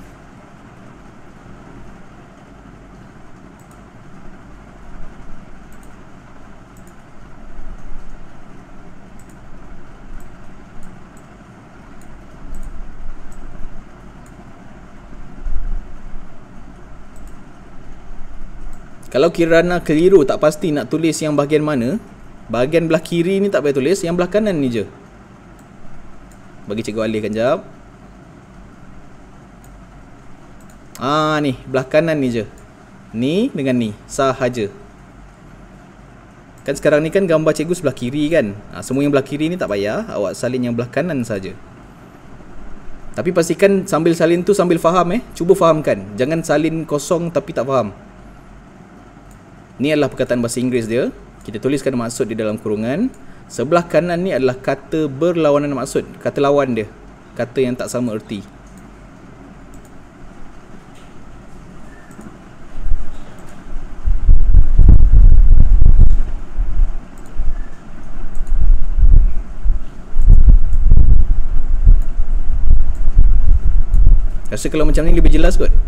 Kalau Kirana keliru tak pasti nak tulis yang bahagian mana, bahagian belah kiri ni tak payah tulis, yang belah kanan ni je. Bagi cikgu alihkan jap. Ni belah kanan ni je. Ni dengan ni sahaja. Kan sekarang ni kan gambar cikgu sebelah kiri kan. Semua yang belah kiri ni tak payah, awak salin yang belah kanan saja. Tapi pastikan sambil salin tu sambil faham cuba fahamkan. Jangan salin kosong tapi tak faham. Ni adalah perkataan bahasa Inggeris dia. Kita tuliskan maksud di dalam kurungan. Sebelah kanan ni adalah kata berlawanan maksud, kata lawan dia, kata yang tak sama erti. Rasa kalau macam ni lebih jelas kot.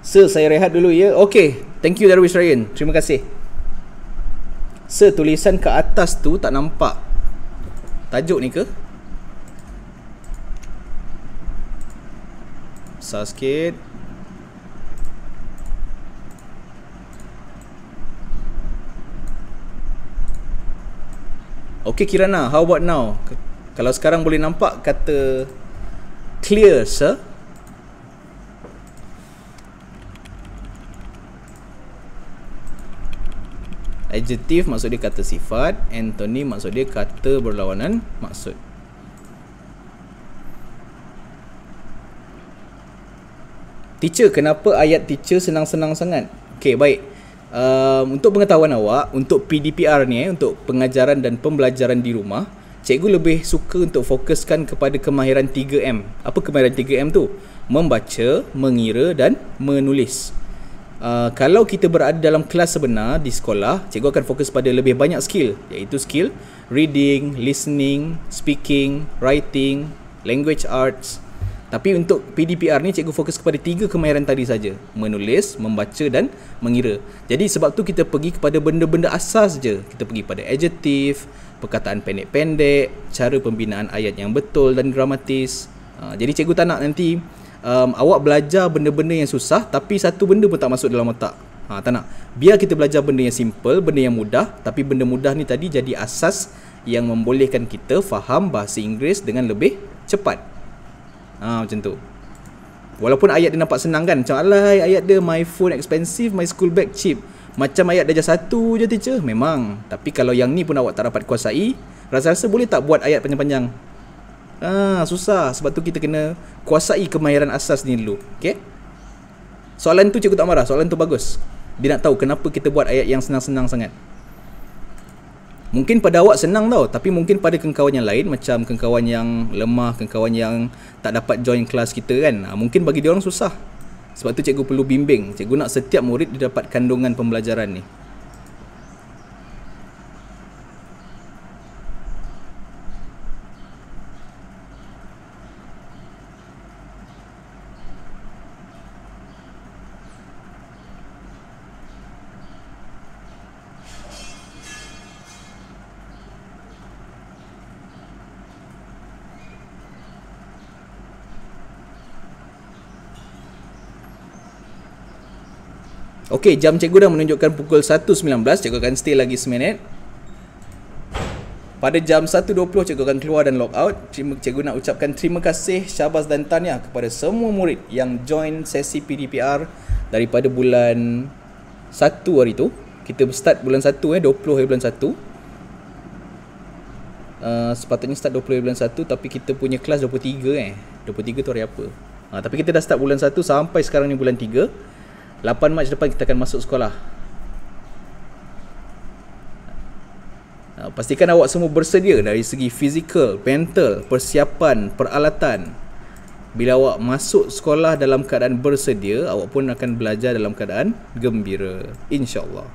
Sir, saya rehat dulu ya. Okay, thank you Darwish Ryan. Terima kasih. Sir, tulisan ke atas tu tak nampak. Tajuk ni ke? Besar sikit. Okay Kirana, how about now? Kalau sekarang boleh nampak, kata clear sir. Adjective maksud dia kata sifat, antony maksud dia kata berlawanan maksud. Teacher, kenapa ayat teacher senang-senang sangat? Okay, baik. Untuk pengetahuan awak, untuk PDPR ni, untuk pengajaran dan pembelajaran di rumah, cikgu lebih suka untuk fokuskan kepada kemahiran 3M. Apa kemahiran 3M tu? Membaca, mengira dan menulis. Kalau kita berada dalam kelas sebenar di sekolah, cikgu akan fokus pada lebih banyak skill, iaitu skill reading, listening, speaking, writing, language arts. Tapi untuk PDPR ni cikgu fokus kepada 3 kemahiran tadi saja, menulis, membaca dan mengira. Jadi sebab tu kita pergi kepada benda-benda asas je. Kita pergi pada adjective, perkataan pendek-pendek, cara pembinaan ayat yang betul dan gramatis. Jadi cikgu tak nak nanti awak belajar benda-benda yang susah tapi satu benda pun tak masuk dalam otak. Tak nak. Biar kita belajar benda yang simple, benda yang mudah, tapi benda mudah ni tadi jadi asas yang membolehkan kita faham bahasa Inggeris dengan lebih cepat. Macam tu. Walaupun ayat dia nampak senang kan, macam alai ayat dia my phone expensive, my school bag cheap. Macam ayat darjah 1 je teacher. Memang. Tapi kalau yang ni pun awak tak dapat kuasai, rasa-rasa boleh tak buat ayat panjang-panjang? Susah. Sebab tu kita kena kuasai kemahiran asas ni dulu. Okay? Soalan tu cikgu tak marah. Soalan tu bagus. Dia nak tahu kenapa kita buat ayat yang senang-senang sangat. Mungkin pada awak senang tau, tapi mungkin pada kawan yang lain, macam kawan yang lemah, kawan yang tak dapat join kelas kita kan, mungkin bagi dia orang susah. Sebab tu cikgu perlu bimbing. Cikgu nak setiap murid dia dapat kandungan pembelajaran ni. Okey, jam cikgu dah menunjukkan pukul 1.19. Cikgu akan stay lagi seminit. Pada jam 1.20 cikgu akan keluar dan log out. Cikgu nak ucapkan terima kasih, syabas dan tahniah kepada semua murid yang join sesi PDPR daripada bulan 1 hari tu. Kita start bulan 1 20 hari bulan 1. Sepatutnya start 20 hari bulan 1, tapi kita punya kelas 23 23 tu hari apa? Tapi kita dah start bulan 1 sampai sekarang ni bulan 3. 8 Mac depan kita akan masuk sekolah. Pastikan awak semua bersedia dari segi fizikal, mental, persiapan, peralatan. Bila awak masuk sekolah dalam keadaan bersedia, awak pun akan belajar dalam keadaan gembira, insya-Allah.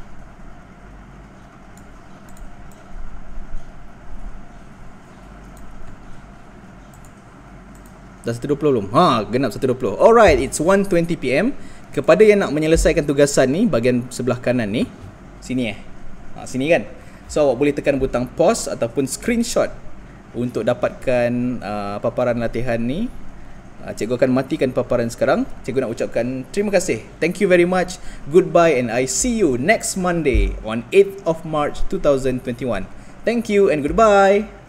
Dah 1.20 belum? Genap 1.20. Alright, it's 1:20 PM. Kepada yang nak menyelesaikan tugasan ni, bahagian sebelah kanan ni, sini sini kan. So awak boleh tekan butang pause ataupun screenshot untuk dapatkan paparan latihan ni. Cikgu akan matikan paparan sekarang. Cikgu nak ucapkan terima kasih. Thank you very much. Goodbye and I see you next Monday on 8th of March 2021. Thank you and goodbye.